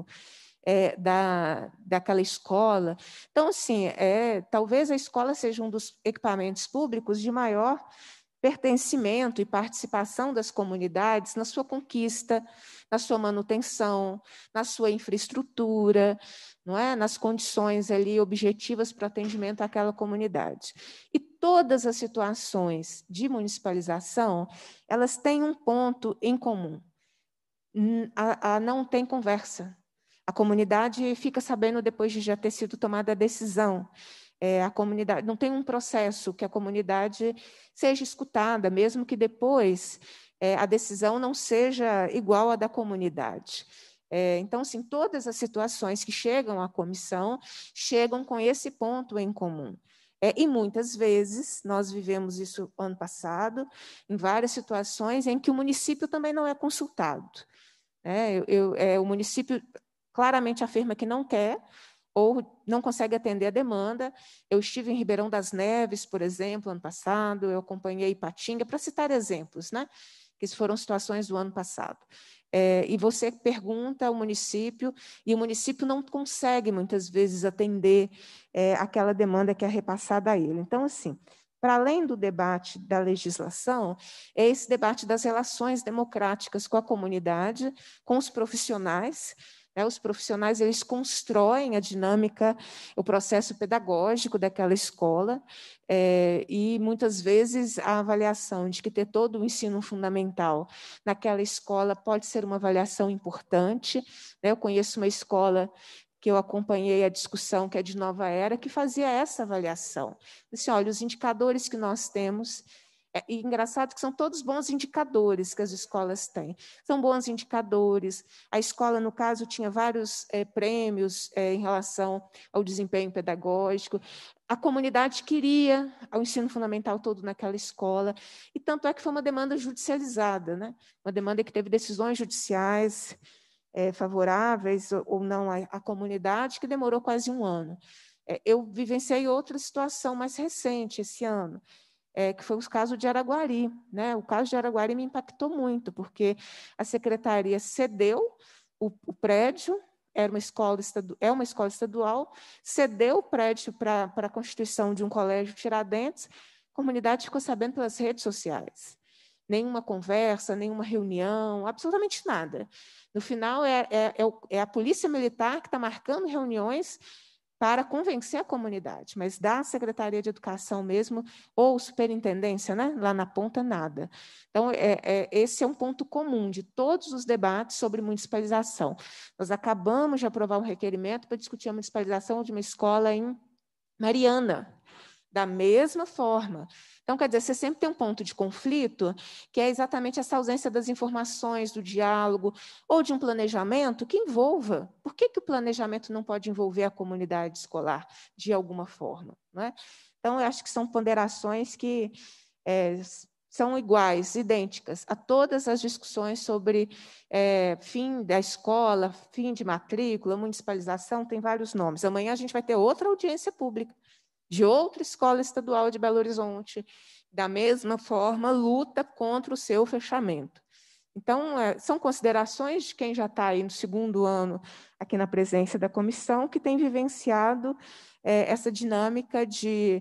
daquela escola. Então, assim, talvez a escola seja um dos equipamentos públicos de maior pertencimento e participação das comunidades na sua conquista, na sua manutenção, na sua infraestrutura, não é? Nas condições ali objetivas para atendimento àquela comunidade. E todas as situações de municipalização, elas têm um ponto em comum. Não tem conversa. A comunidade fica sabendo depois de já ter sido tomada a decisão. A comunidade não tem um processo que a comunidade seja escutada, mesmo que depois a decisão não seja igual à da comunidade. Então, assim, todas as situações que chegam à comissão chegam com esse ponto em comum. E muitas vezes, nós vivemos isso ano passado, em várias situações em que o município também não é consultado. O município claramente afirma que não quer, ou não consegue atender a demanda. Eu estive em Ribeirão das Neves, por exemplo, ano passado, eu acompanhei Ipatinga, para citar exemplos, né? Que foram situações do ano passado. E você pergunta ao município, e o município não consegue, muitas vezes, atender aquela demanda que é repassada a ele. Então, assim, para além do debate da legislação, é esse debate das relações democráticas com a comunidade, com os profissionais. Os profissionais eles constroem a dinâmica, o processo pedagógico daquela escola, e muitas vezes a avaliação de que ter todo o ensino fundamental naquela escola pode ser uma avaliação importante. Eu conheço uma escola que eu acompanhei a discussão, que é de Nova Era, que fazia essa avaliação. Assim, olha, os indicadores que nós temos. E engraçado que são todos bons indicadores que as escolas têm. São bons indicadores. A escola, no caso, tinha vários prêmios em relação ao desempenho pedagógico. A comunidade queria o ensino fundamental todo naquela escola, e tanto é que foi uma demanda judicializada, né? Uma demanda que teve decisões judiciais favoráveis ou não à comunidade, que demorou quase um ano. Eu vivenciei outra situação mais recente, esse ano, que foi o caso de Araguari, né? O caso de Araguari me impactou muito, porque a secretaria cedeu o prédio, é uma escola estadual, cedeu o prédio para a constituição de um colégio Tiradentes, a comunidade ficou sabendo pelas redes sociais. Nenhuma conversa, nenhuma reunião, absolutamente nada. No final, é a polícia militar que está marcando reuniões para convencer a comunidade, mas da Secretaria de Educação mesmo, ou superintendência, né? Lá na ponta, nada. Então, esse é um ponto comum de todos os debates sobre municipalização. Nós acabamos de aprovar um requerimento para discutir a municipalização de uma escola em Mariana, da mesma forma. Então, quer dizer, você sempre tem um ponto de conflito, que é exatamente essa ausência das informações, do diálogo, ou de um planejamento que envolva. Por que o planejamento não pode envolver a comunidade escolar, de alguma forma? Não é? Então, eu acho que são ponderações que são iguais, idênticas, a todas as discussões sobre fim da escola, fim de matrícula, municipalização, tem vários nomes. Amanhã a gente vai ter outra audiência pública, de outra escola estadual de Belo Horizonte, da mesma forma, luta contra o seu fechamento. Então, são considerações de quem já está aí no segundo ano, aqui na presença da comissão, que tem vivenciado essa dinâmica de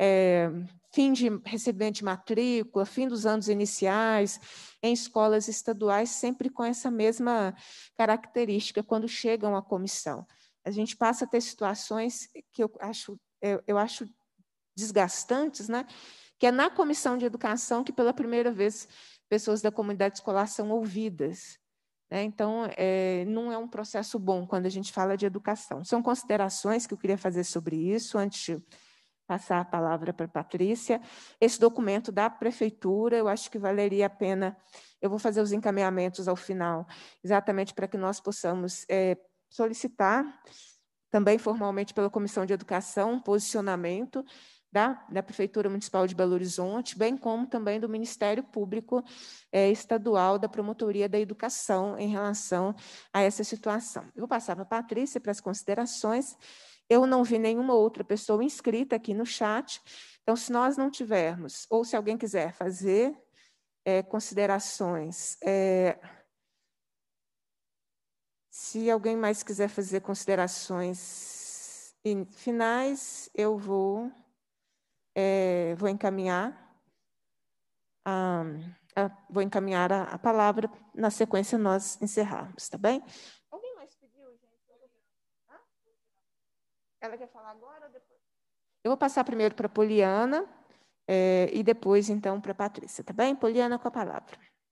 fim de recebimento de matrícula, fim dos anos iniciais, em escolas estaduais, sempre com essa mesma característica quando chegam à comissão. A gente passa a ter situações que eu acho desgastantes, né? Que é na comissão de educação que, pela primeira vez, pessoas da comunidade escolar são ouvidas, né? Então, não é um processo bom quando a gente fala de educação. São considerações que eu queria fazer sobre isso, antes de passar a palavra para a Patrícia. Esse documento da prefeitura, eu acho que valeria a pena, eu vou fazer os encaminhamentos ao final, exatamente para que nós possamos solicitar, também formalmente pela Comissão de Educação, um posicionamento da Prefeitura Municipal de Belo Horizonte, bem como também do Ministério Público Estadual da Promotoria da Educação em relação a essa situação. Eu vou passar para a Patrícia para as considerações. Eu não vi nenhuma outra pessoa inscrita aqui no chat, então, se nós não tivermos, ou se alguém quiser fazer considerações... Se alguém mais quiser fazer considerações finais, eu vou encaminhar a palavra, na sequência nós encerrarmos, tá bem? Alguém mais pediu, gente? Ela quer falar agora ou depois? Eu vou passar primeiro para a Poliana e depois, então, para a Patrícia, tá bem? Poliana, com a palavra.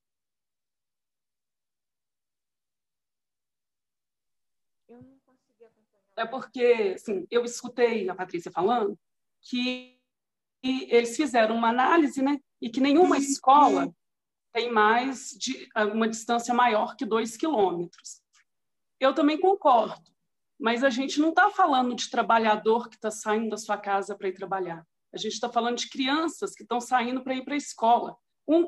É porque, assim, eu escutei a Patrícia falando que eles fizeram uma análise, né, e que nenhuma escola tem mais de uma distância maior que 2 quilômetros. Eu também concordo, mas a gente não está falando de trabalhador que está saindo da sua casa para ir trabalhar. A gente está falando de crianças que estão saindo para ir para a escola.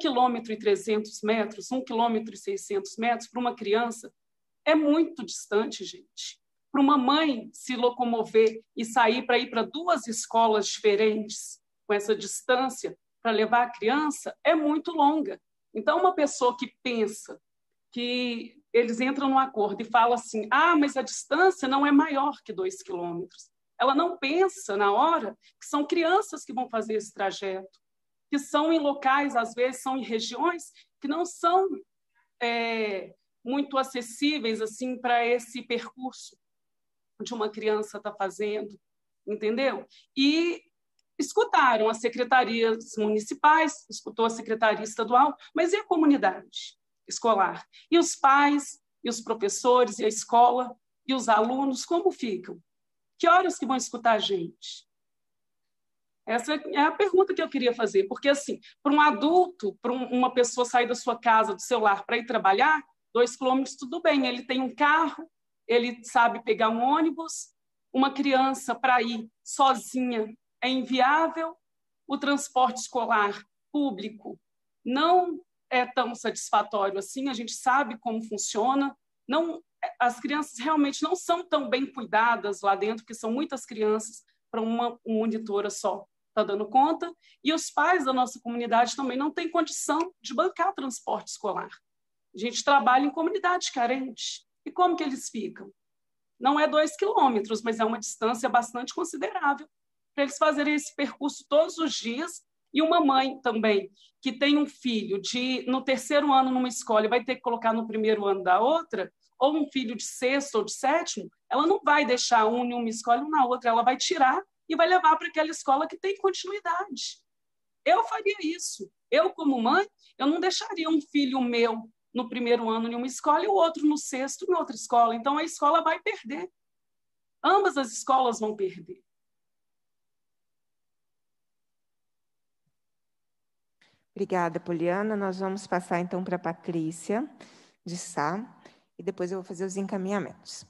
1,3 km, 1,6 km para uma criança é muito distante, gente. Para uma mãe se locomover e sair para ir para 2 escolas diferentes com essa distância para levar a criança é muito longa. Então, uma pessoa que pensa que eles entram num acordo e falam assim, mas a distância não é maior que 2 quilômetros. Ela não pensa na hora que são crianças que vão fazer esse trajeto, que são em locais, às vezes, são em regiões que não são muito acessíveis assim para esse percurso de uma criança está fazendo, entendeu? E escutaram as secretarias municipais, escutou a secretaria estadual, mas e a comunidade escolar? E os pais, e os professores, e a escola, e os alunos, como ficam? Que horas que vão escutar a gente? Essa é a pergunta que eu queria fazer, porque, assim, para um adulto, para uma pessoa sair da sua casa, do seu lar, para ir trabalhar, 2 quilômetros, tudo bem, ele tem um carro, ele sabe pegar um ônibus, uma criança para ir sozinha é inviável, o transporte escolar público não é tão satisfatório assim, a gente sabe como funciona, as crianças realmente não são tão bem cuidadas lá dentro, porque são muitas crianças para uma monitora só, está dando conta, e os pais da nossa comunidade também não têm condição de bancar transporte escolar. A gente trabalha em comunidade carente. E como que eles ficam? Não é 2 quilômetros, mas é uma distância bastante considerável para eles fazerem esse percurso todos os dias. E uma mãe também, que tem um filho no 3º ano numa escola e vai ter que colocar no 1º ano da outra, ou um filho de sexto ou de sétimo, ela não vai deixar um em uma escola e na outra, ela vai tirar e vai levar para aquela escola que tem continuidade. Eu faria isso. Eu, como mãe, eu não deixaria um filho meu no primeiro ano em uma escola e o outro no sexto em outra escola. Então, a escola vai perder. Ambas as escolas vão perder. Obrigada, Poliana. Nós vamos passar, então, para a Patrícia de Sá, e depois eu vou fazer os encaminhamentos.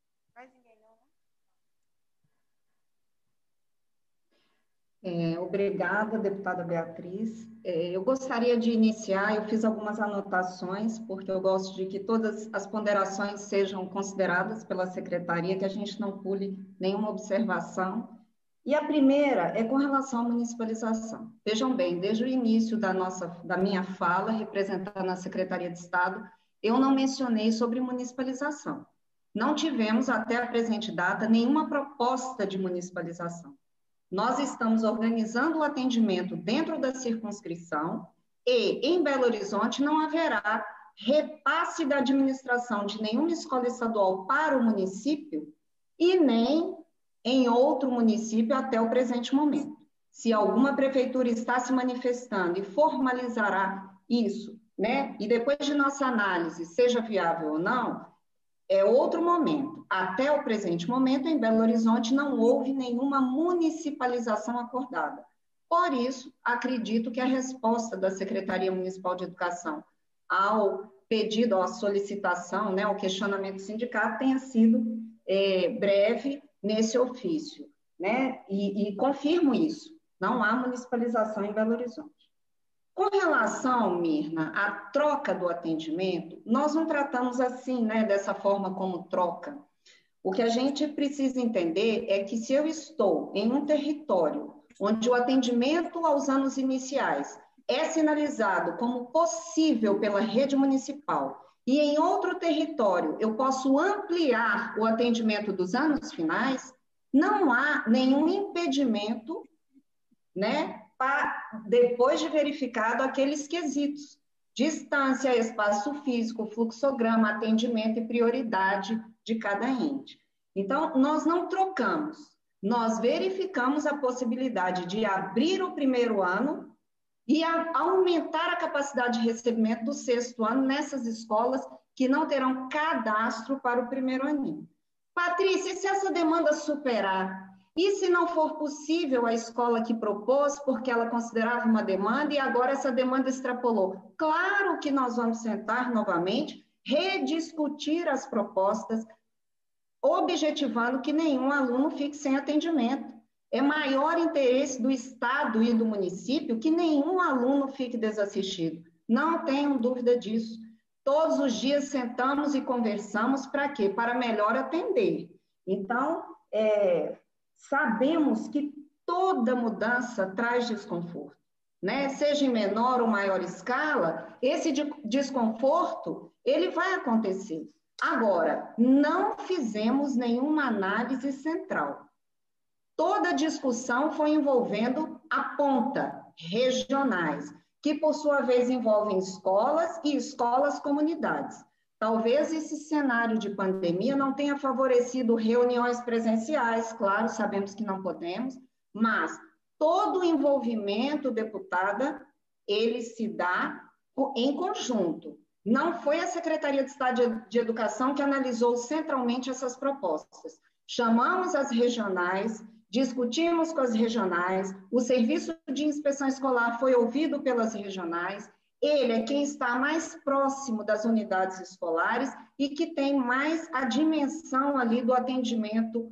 Obrigada, deputada Beatriz. Eu gostaria de iniciar, eu fiz algumas anotações, porque eu gosto de que todas as ponderações sejam consideradas pela secretaria, que a gente não pule nenhuma observação. E a primeira é com relação à municipalização. Vejam bem, desde o início da minha fala, representando a Secretaria de Estado, eu não mencionei sobre municipalização. Não tivemos, até a presente data, nenhuma proposta de municipalização. Nós estamos organizando o atendimento dentro da circunscrição e, em Belo Horizonte, não haverá repasse da administração de nenhuma escola estadual para o município e nem em outro município até o presente momento. Se alguma prefeitura está se manifestando e formalizará isso, né? E depois de nossa análise, seja viável ou não, é outro momento. Até o presente momento, em Belo Horizonte, não houve nenhuma municipalização acordada. Por isso, acredito que a resposta da Secretaria Municipal de Educação ao pedido, à solicitação, né, ao questionamento do sindicato, tenha sido breve nesse ofício, né? E confirmo isso. Não há municipalização em Belo Horizonte. Com relação, Mirna, à troca do atendimento, nós não tratamos assim, né, dessa forma como troca. O que a gente precisa entender é que se eu estou em um território onde o atendimento aos anos iniciais é sinalizado como possível pela rede municipal e em outro território eu posso ampliar o atendimento dos anos finais, não há nenhum impedimento, né, depois de verificado aqueles quesitos: distância, espaço físico, fluxograma, atendimento e prioridade de cada ente. Então, nós não trocamos, nós verificamos a possibilidade de abrir o primeiro ano e aumentar a capacidade de recebimento do sexto ano nessas escolas que não terão cadastro para o primeiro aninho. Patrícia, se essa demanda superar, e se não for possível a escola que propôs, porque ela considerava uma demanda e agora essa demanda extrapolou? Claro que nós vamos sentar novamente, rediscutir as propostas, objetivando que nenhum aluno fique sem atendimento. É maior interesse do Estado e do município que nenhum aluno fique desassistido. Não tenham dúvida disso. Todos os dias sentamos e conversamos para quê? Para melhor atender. Então, sabemos que toda mudança traz desconforto, né? Seja em menor ou maior escala, esse desconforto, ele vai acontecer. Agora, não fizemos nenhuma análise central. Toda a discussão foi envolvendo a ponta, regionais, que por sua vez envolvem escolas e escolas comunidades. Talvez esse cenário de pandemia não tenha favorecido reuniões presenciais, claro, sabemos que não podemos, mas todo o envolvimento, deputada, ele se dá em conjunto. Não foi a Secretaria de Estado de Educação que analisou centralmente essas propostas. Chamamos as regionais, discutimos com as regionais, o Serviço de Inspeção Escolar foi ouvido pelas regionais, ele é quem está mais próximo das unidades escolares e que tem mais a dimensão ali do atendimento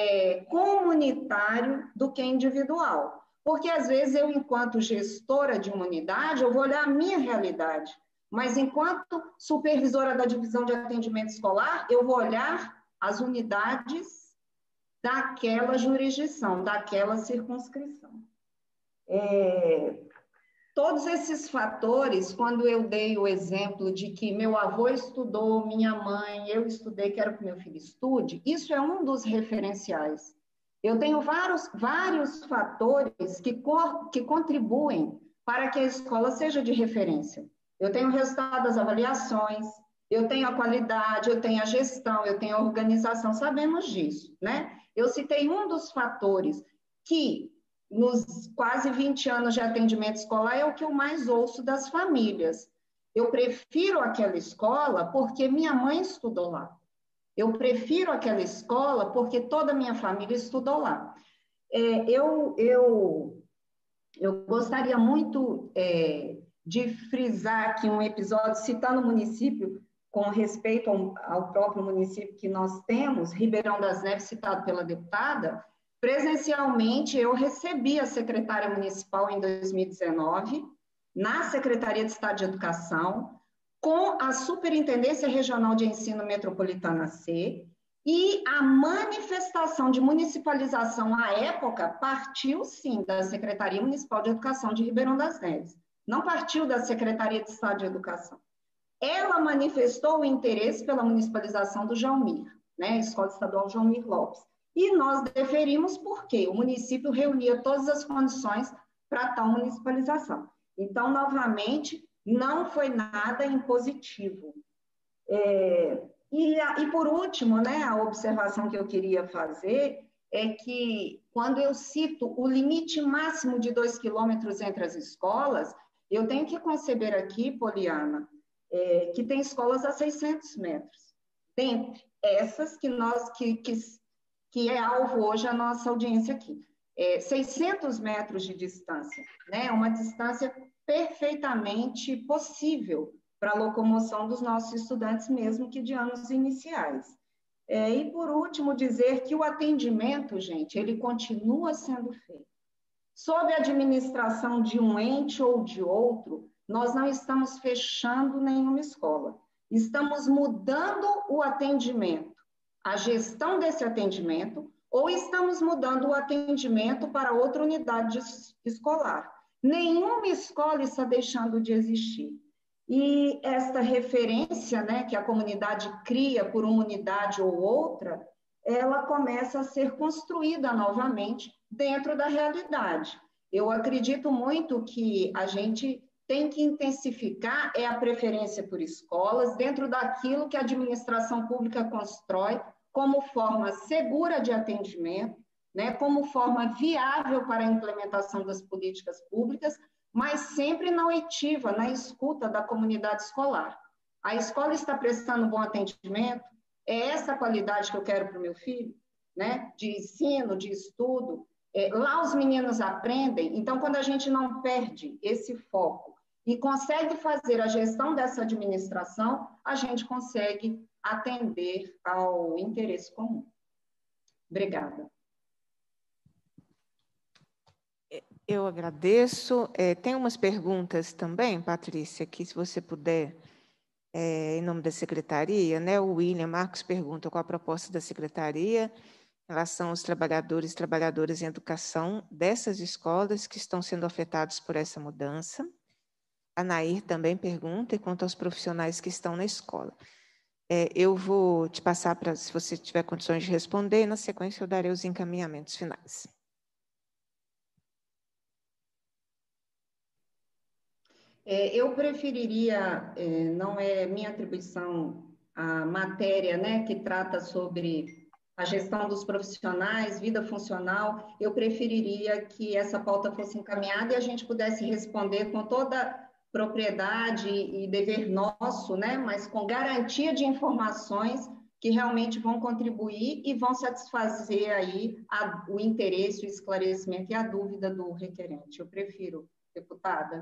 comunitário do que individual. Porque, às vezes, eu, enquanto gestora de uma unidade, eu vou olhar a minha realidade, mas, enquanto supervisora da divisão de atendimento escolar, eu vou olhar as unidades daquela jurisdição, daquela circunscrição. Todos esses fatores, quando eu dei o exemplo de que meu avô estudou, minha mãe, eu estudei, quero que meu filho estude, isso é um dos referenciais. Eu tenho vários fatores que contribuem para que a escola seja de referência. Eu tenho o resultado das avaliações, Eu tenho a qualidade, eu tenho a gestão, eu tenho a organização, sabemos disso, né? Eu citei um dos fatores que, nos quase 20 anos de atendimento escolar, é o que eu mais ouço das famílias. Eu prefiro aquela escola porque minha mãe estudou lá. Eu prefiro aquela escola porque toda a minha família estudou lá. Eu gostaria muito de frisar aqui um episódio, citando o município, com respeito ao próprio município que nós temos, Ribeirão das Neves, citado pela deputada. Presencialmente, eu recebi a secretária municipal em 2019, na Secretaria de Estado de Educação, com a Superintendência Regional de Ensino Metropolitana C, e a manifestação de municipalização à época partiu, sim, da Secretaria Municipal de Educação de Ribeirão das Neves. Não partiu da Secretaria de Estado de Educação. Ela manifestou o interesse pela municipalização do Jalmir, né, Escola Estadual Jalmir Lopes. E nós deferimos porque o município reunia todas as condições para tal municipalização. Então, novamente, não foi nada impositivo. E por último, né, a observação que eu queria fazer é que, quando eu cito o limite máximo de 2 quilômetros entre as escolas, eu tenho que conceber aqui, Poliana, que tem escolas a 600 metros. Dentre essas que é alvo hoje a nossa audiência aqui. 600 metros de distância, né? Uma distância perfeitamente possível para a locomoção dos nossos estudantes, mesmo que de anos iniciais. E, por último, dizer que o atendimento, gente, ele continua sendo feito. Sob a administração de um ente ou de outro, nós não estamos fechando nenhuma escola. Estamos mudando o atendimento, a gestão desse atendimento, ou estamos mudando o atendimento para outra unidade escolar. Nenhuma escola está deixando de existir. E esta referência, né, que a comunidade cria por uma unidade ou outra, ela começa a ser construída novamente dentro da realidade. Eu acredito muito que a gente tem que intensificar a preferência por escolas dentro daquilo que a administração pública constrói como forma segura de atendimento, né, como forma viável para a implementação das políticas públicas, mas sempre na oitiva, na escuta da comunidade escolar. A escola está prestando um bom atendimento? É essa a qualidade que eu quero para o meu filho, né? De ensino, de estudo. Lá os meninos aprendem, então quando a gente não perde esse foco e consegue fazer a gestão dessa administração, a gente consegue atender ao interesse comum. Obrigada. Eu agradeço. Tem umas perguntas também, Patrícia, que se você puder, em nome da secretaria, né? O William Marcos pergunta qual a proposta da secretaria em relação aos trabalhadores e trabalhadoras em educação dessas escolas que estão sendo afetados por essa mudança. A Nair também pergunta, e quanto aos profissionais que estão na escola. Eu vou te passar para, se você tiver condições de responder, e na sequência eu darei os encaminhamentos finais. Eu preferiria, não é minha atribuição, a matéria, né, que trata sobre a gestão dos profissionais, vida funcional, eu preferiria que essa pauta fosse encaminhada e a gente pudesse responder com toda propriedade e dever nosso, né, mas com garantia de informações que realmente vão contribuir e vão satisfazer aí o interesse, o esclarecimento e a dúvida do requerente. Eu prefiro, deputada.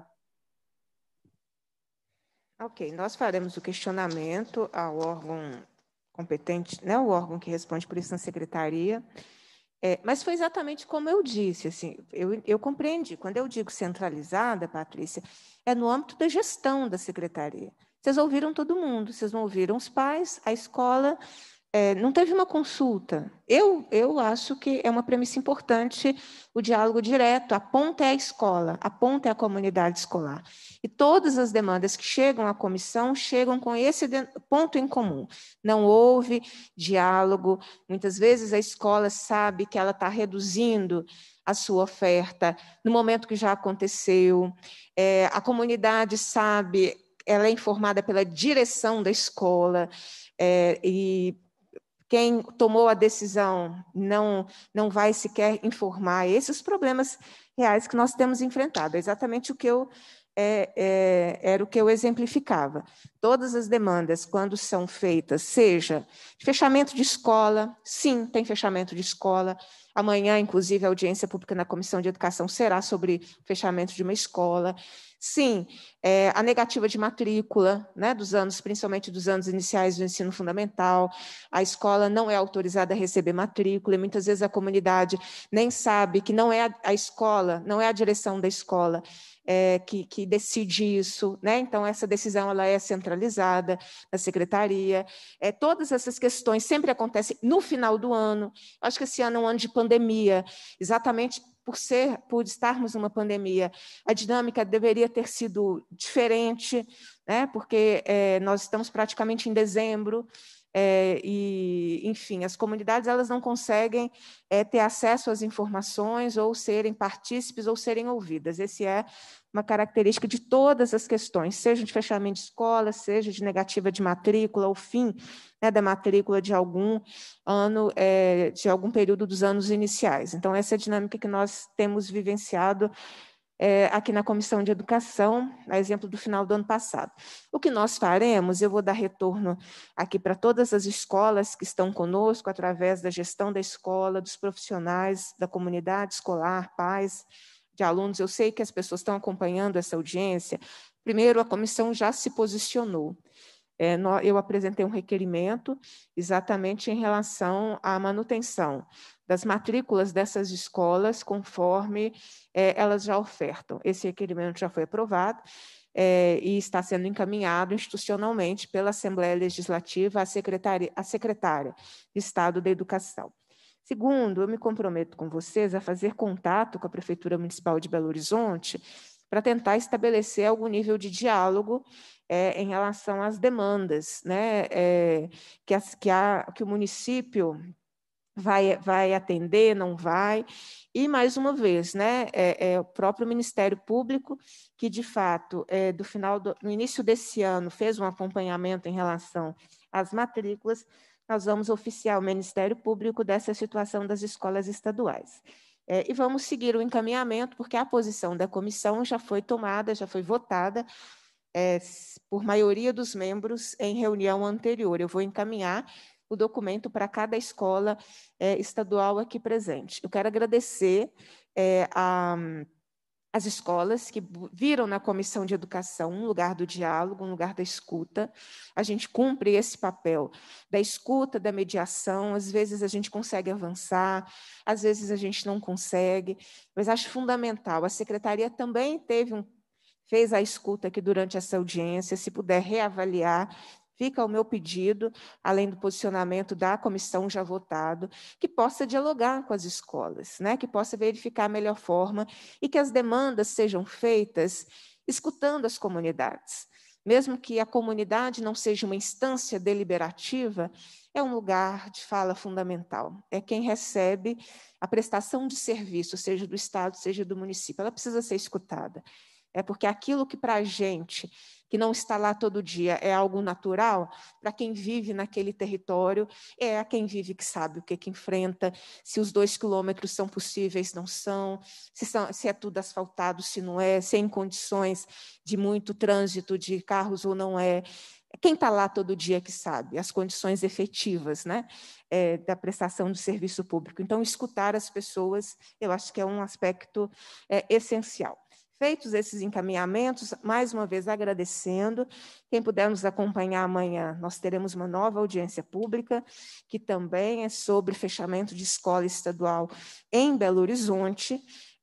Ok, nós faremos o questionamento ao órgão competente, né, o órgão que responde por isso na secretaria, mas foi exatamente como eu disse, assim, eu compreendi, quando eu digo centralizada, Patrícia, é no âmbito da gestão da secretaria. Vocês ouviram todo mundo, vocês não ouviram os pais, a escola, não teve uma consulta. Eu acho que é uma premissa importante o diálogo direto, a ponta é a escola, a ponta é a comunidade escolar. E todas as demandas que chegam à comissão chegam com esse ponto em comum. Não houve diálogo, muitas vezes a escola sabe que ela está reduzindo a sua oferta no momento que já aconteceu, a comunidade sabe ela é informada pela direção da escola, e quem tomou a decisão não vai sequer informar. Esses problemas reais que nós temos enfrentado, é exatamente o que era o que eu exemplificava. Todas as demandas, quando são feitas, seja fechamento de escola, sim, tem fechamento de escola. Amanhã, inclusive, a audiência pública na Comissão de Educação será sobre fechamento de uma escola. Sim, a negativa de matrícula, né, principalmente dos anos iniciais do ensino fundamental. A escola não é autorizada a receber matrícula, e muitas vezes a comunidade nem sabe que não é a escola, não é a direção da escola que decide isso, né? Então, essa decisão ela é centralizada na secretaria. Todas essas questões sempre acontecem no final do ano. Acho que esse ano é um ano de pandemia, exatamente por estarmos numa pandemia. A dinâmica deveria ter sido diferente, né? Porque nós estamos praticamente em dezembro, e, enfim, as comunidades elas não conseguem ter acesso às informações, ou serem partícipes, ou serem ouvidas. Esse é uma característica de todas as questões, seja de fechamento de escola, seja de negativa de matrícula, ou fim, né, da matrícula de algum ano, de algum período dos anos iniciais. Então, essa é a dinâmica que nós temos vivenciado aqui na Comissão de Educação, a exemplo do final do ano passado. O que nós faremos, eu vou dar retorno aqui para todas as escolas que estão conosco, através da gestão da escola, dos profissionais da comunidade escolar, pais de alunos. Eu sei que as pessoas estão acompanhando essa audiência. Primeiro, a comissão já se posicionou. Eu apresentei um requerimento exatamente em relação à manutenção das matrículas dessas escolas, conforme elas já ofertam. Esse requerimento já foi aprovado e está sendo encaminhado institucionalmente pela Assembleia Legislativa à secretária de Estado da Educação. Segundo, eu me comprometo com vocês a fazer contato com a Prefeitura Municipal de Belo Horizonte para tentar estabelecer algum nível de diálogo em relação às demandas, né, que o município vai atender, não vai. E, mais uma vez, né, o próprio Ministério Público, que, de fato, no início desse ano, fez um acompanhamento em relação às matrículas. Nós vamos oficiar o Ministério Público dessa situação das escolas estaduais. E vamos seguir o encaminhamento, porque a posição da comissão já foi tomada, já foi votada por maioria dos membros em reunião anterior. Eu vou encaminhar o documento para cada escola estadual aqui presente. Eu quero agradecer as escolas que viram na Comissão de Educação um lugar do diálogo, um lugar da escuta. A gente cumpre esse papel da escuta, da mediação. Às vezes a gente consegue avançar, às vezes a gente não consegue, mas acho fundamental. A secretaria também fez a escuta aqui durante essa audiência. Se puder reavaliar, fica o meu pedido, além do posicionamento da comissão já votado, que possa dialogar com as escolas, né? Que possa verificar a melhor forma e que as demandas sejam feitas escutando as comunidades. Mesmo que a comunidade não seja uma instância deliberativa, é um lugar de fala fundamental. É quem recebe a prestação de serviço, seja do Estado, seja do município. Ela precisa ser escutada. Porque aquilo que para a gente, que não está lá todo dia, é algo natural, para quem vive naquele território, é a quem vive que sabe o que enfrenta, se os 2 quilômetros são possíveis, não são, se é tudo asfaltado, se não é, se é em condições de muito trânsito de carros ou não é. Quem está lá todo dia que sabe as condições efetivas, né, da prestação do serviço público. Então, escutar as pessoas, eu acho que é um aspecto essencial. Feitos esses encaminhamentos, mais uma vez agradecendo. Quem puder nos acompanhar amanhã, nós teremos uma nova audiência pública, que também é sobre fechamento de escola estadual em Belo Horizonte.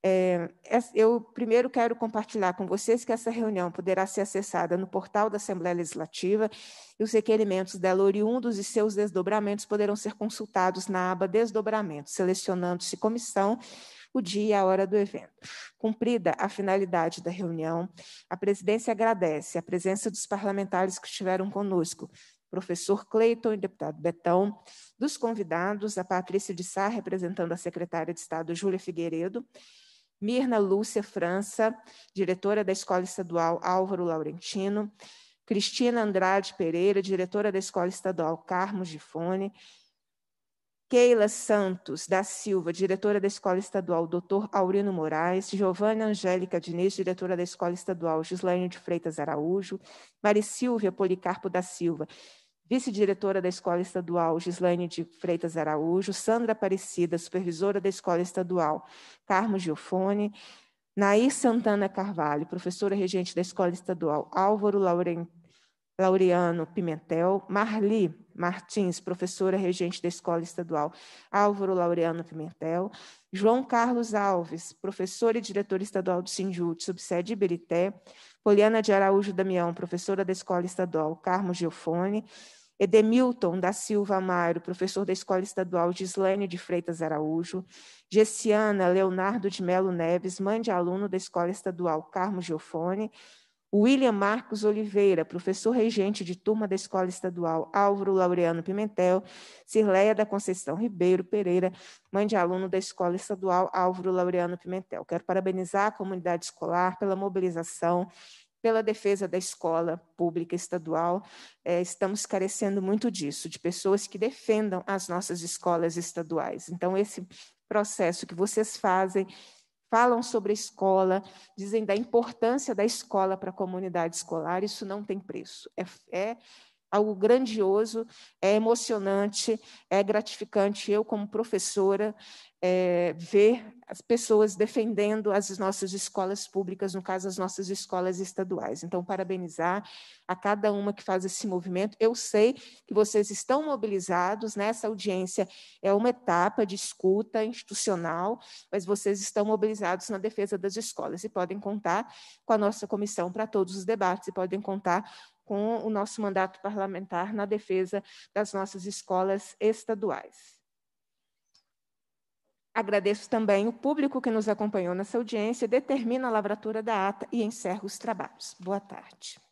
Eu primeiro quero compartilhar com vocês que essa reunião poderá ser acessada no portal da Assembleia Legislativa, e os requerimentos dela oriundos e seus desdobramentos poderão ser consultados na aba Desdobramentos, selecionando-se comissão, o dia e a hora do evento. Cumprida a finalidade da reunião, a presidência agradece a presença dos parlamentares que estiveram conosco, professor Cleiton e deputado Betão, dos convidados, a Patrícia de Sá, representando a secretária de Estado, Júlia Figueiredo, Mirna Lúcia França, diretora da Escola Estadual Álvaro Laurentino, Cristina Andrade Pereira, diretora da Escola Estadual Carmo Gifone, Keila Santos da Silva, diretora da Escola Estadual Dr. Aurino Moraes, Giovana Angélica Diniz, diretora da Escola Estadual Gislaine de Freitas Araújo, Maricílvia Policarpo da Silva, vice-diretora da Escola Estadual Gislaine de Freitas Araújo, Sandra Aparecida, supervisora da Escola Estadual Carmo Giofone, Nair Santana Carvalho, professora regente da Escola Estadual Álvaro Laureano Pimentel, Marli Martins, professora regente da Escola Estadual Álvaro Laureano Pimentel, João Carlos Alves, professor e diretor estadual do Sinjut, subsede Iberité, Poliana de Araújo Damião, professora da Escola Estadual Carmo Giofone, Edemilton da Silva Amaro, professor da Escola Estadual Gislaine de Freitas Araújo, Gessiana Leonardo de Melo Neves, mãe de aluno da Escola Estadual Carmo Giofone, William Marcos Oliveira, professor regente de turma da Escola Estadual Álvaro Laureano Pimentel, Cirleia da Conceição Ribeiro Pereira, mãe de aluno da Escola Estadual Álvaro Laureano Pimentel. Quero parabenizar a comunidade escolar pela mobilização, pela defesa da escola pública estadual. Estamos carecendo muito disso, de pessoas que defendam as nossas escolas estaduais. Então, esse processo que vocês fazem, falam sobre a escola, dizem da importância da escola para a comunidade escolar, isso não tem preço. É algo grandioso, é emocionante, é gratificante. Eu, como professora, ver as pessoas defendendo as nossas escolas públicas, no caso, as nossas escolas estaduais. Então, parabenizar a cada uma que faz esse movimento. Eu sei que vocês estão mobilizados, né? Essa audiência é uma etapa de escuta institucional, mas vocês estão mobilizados na defesa das escolas e podem contar com a nossa comissão para todos os debates e podem contar com o nosso mandato parlamentar na defesa das nossas escolas estaduais. Agradeço também o público que nos acompanhou nessa audiência, determino a lavratura da ata e encerro os trabalhos. Boa tarde.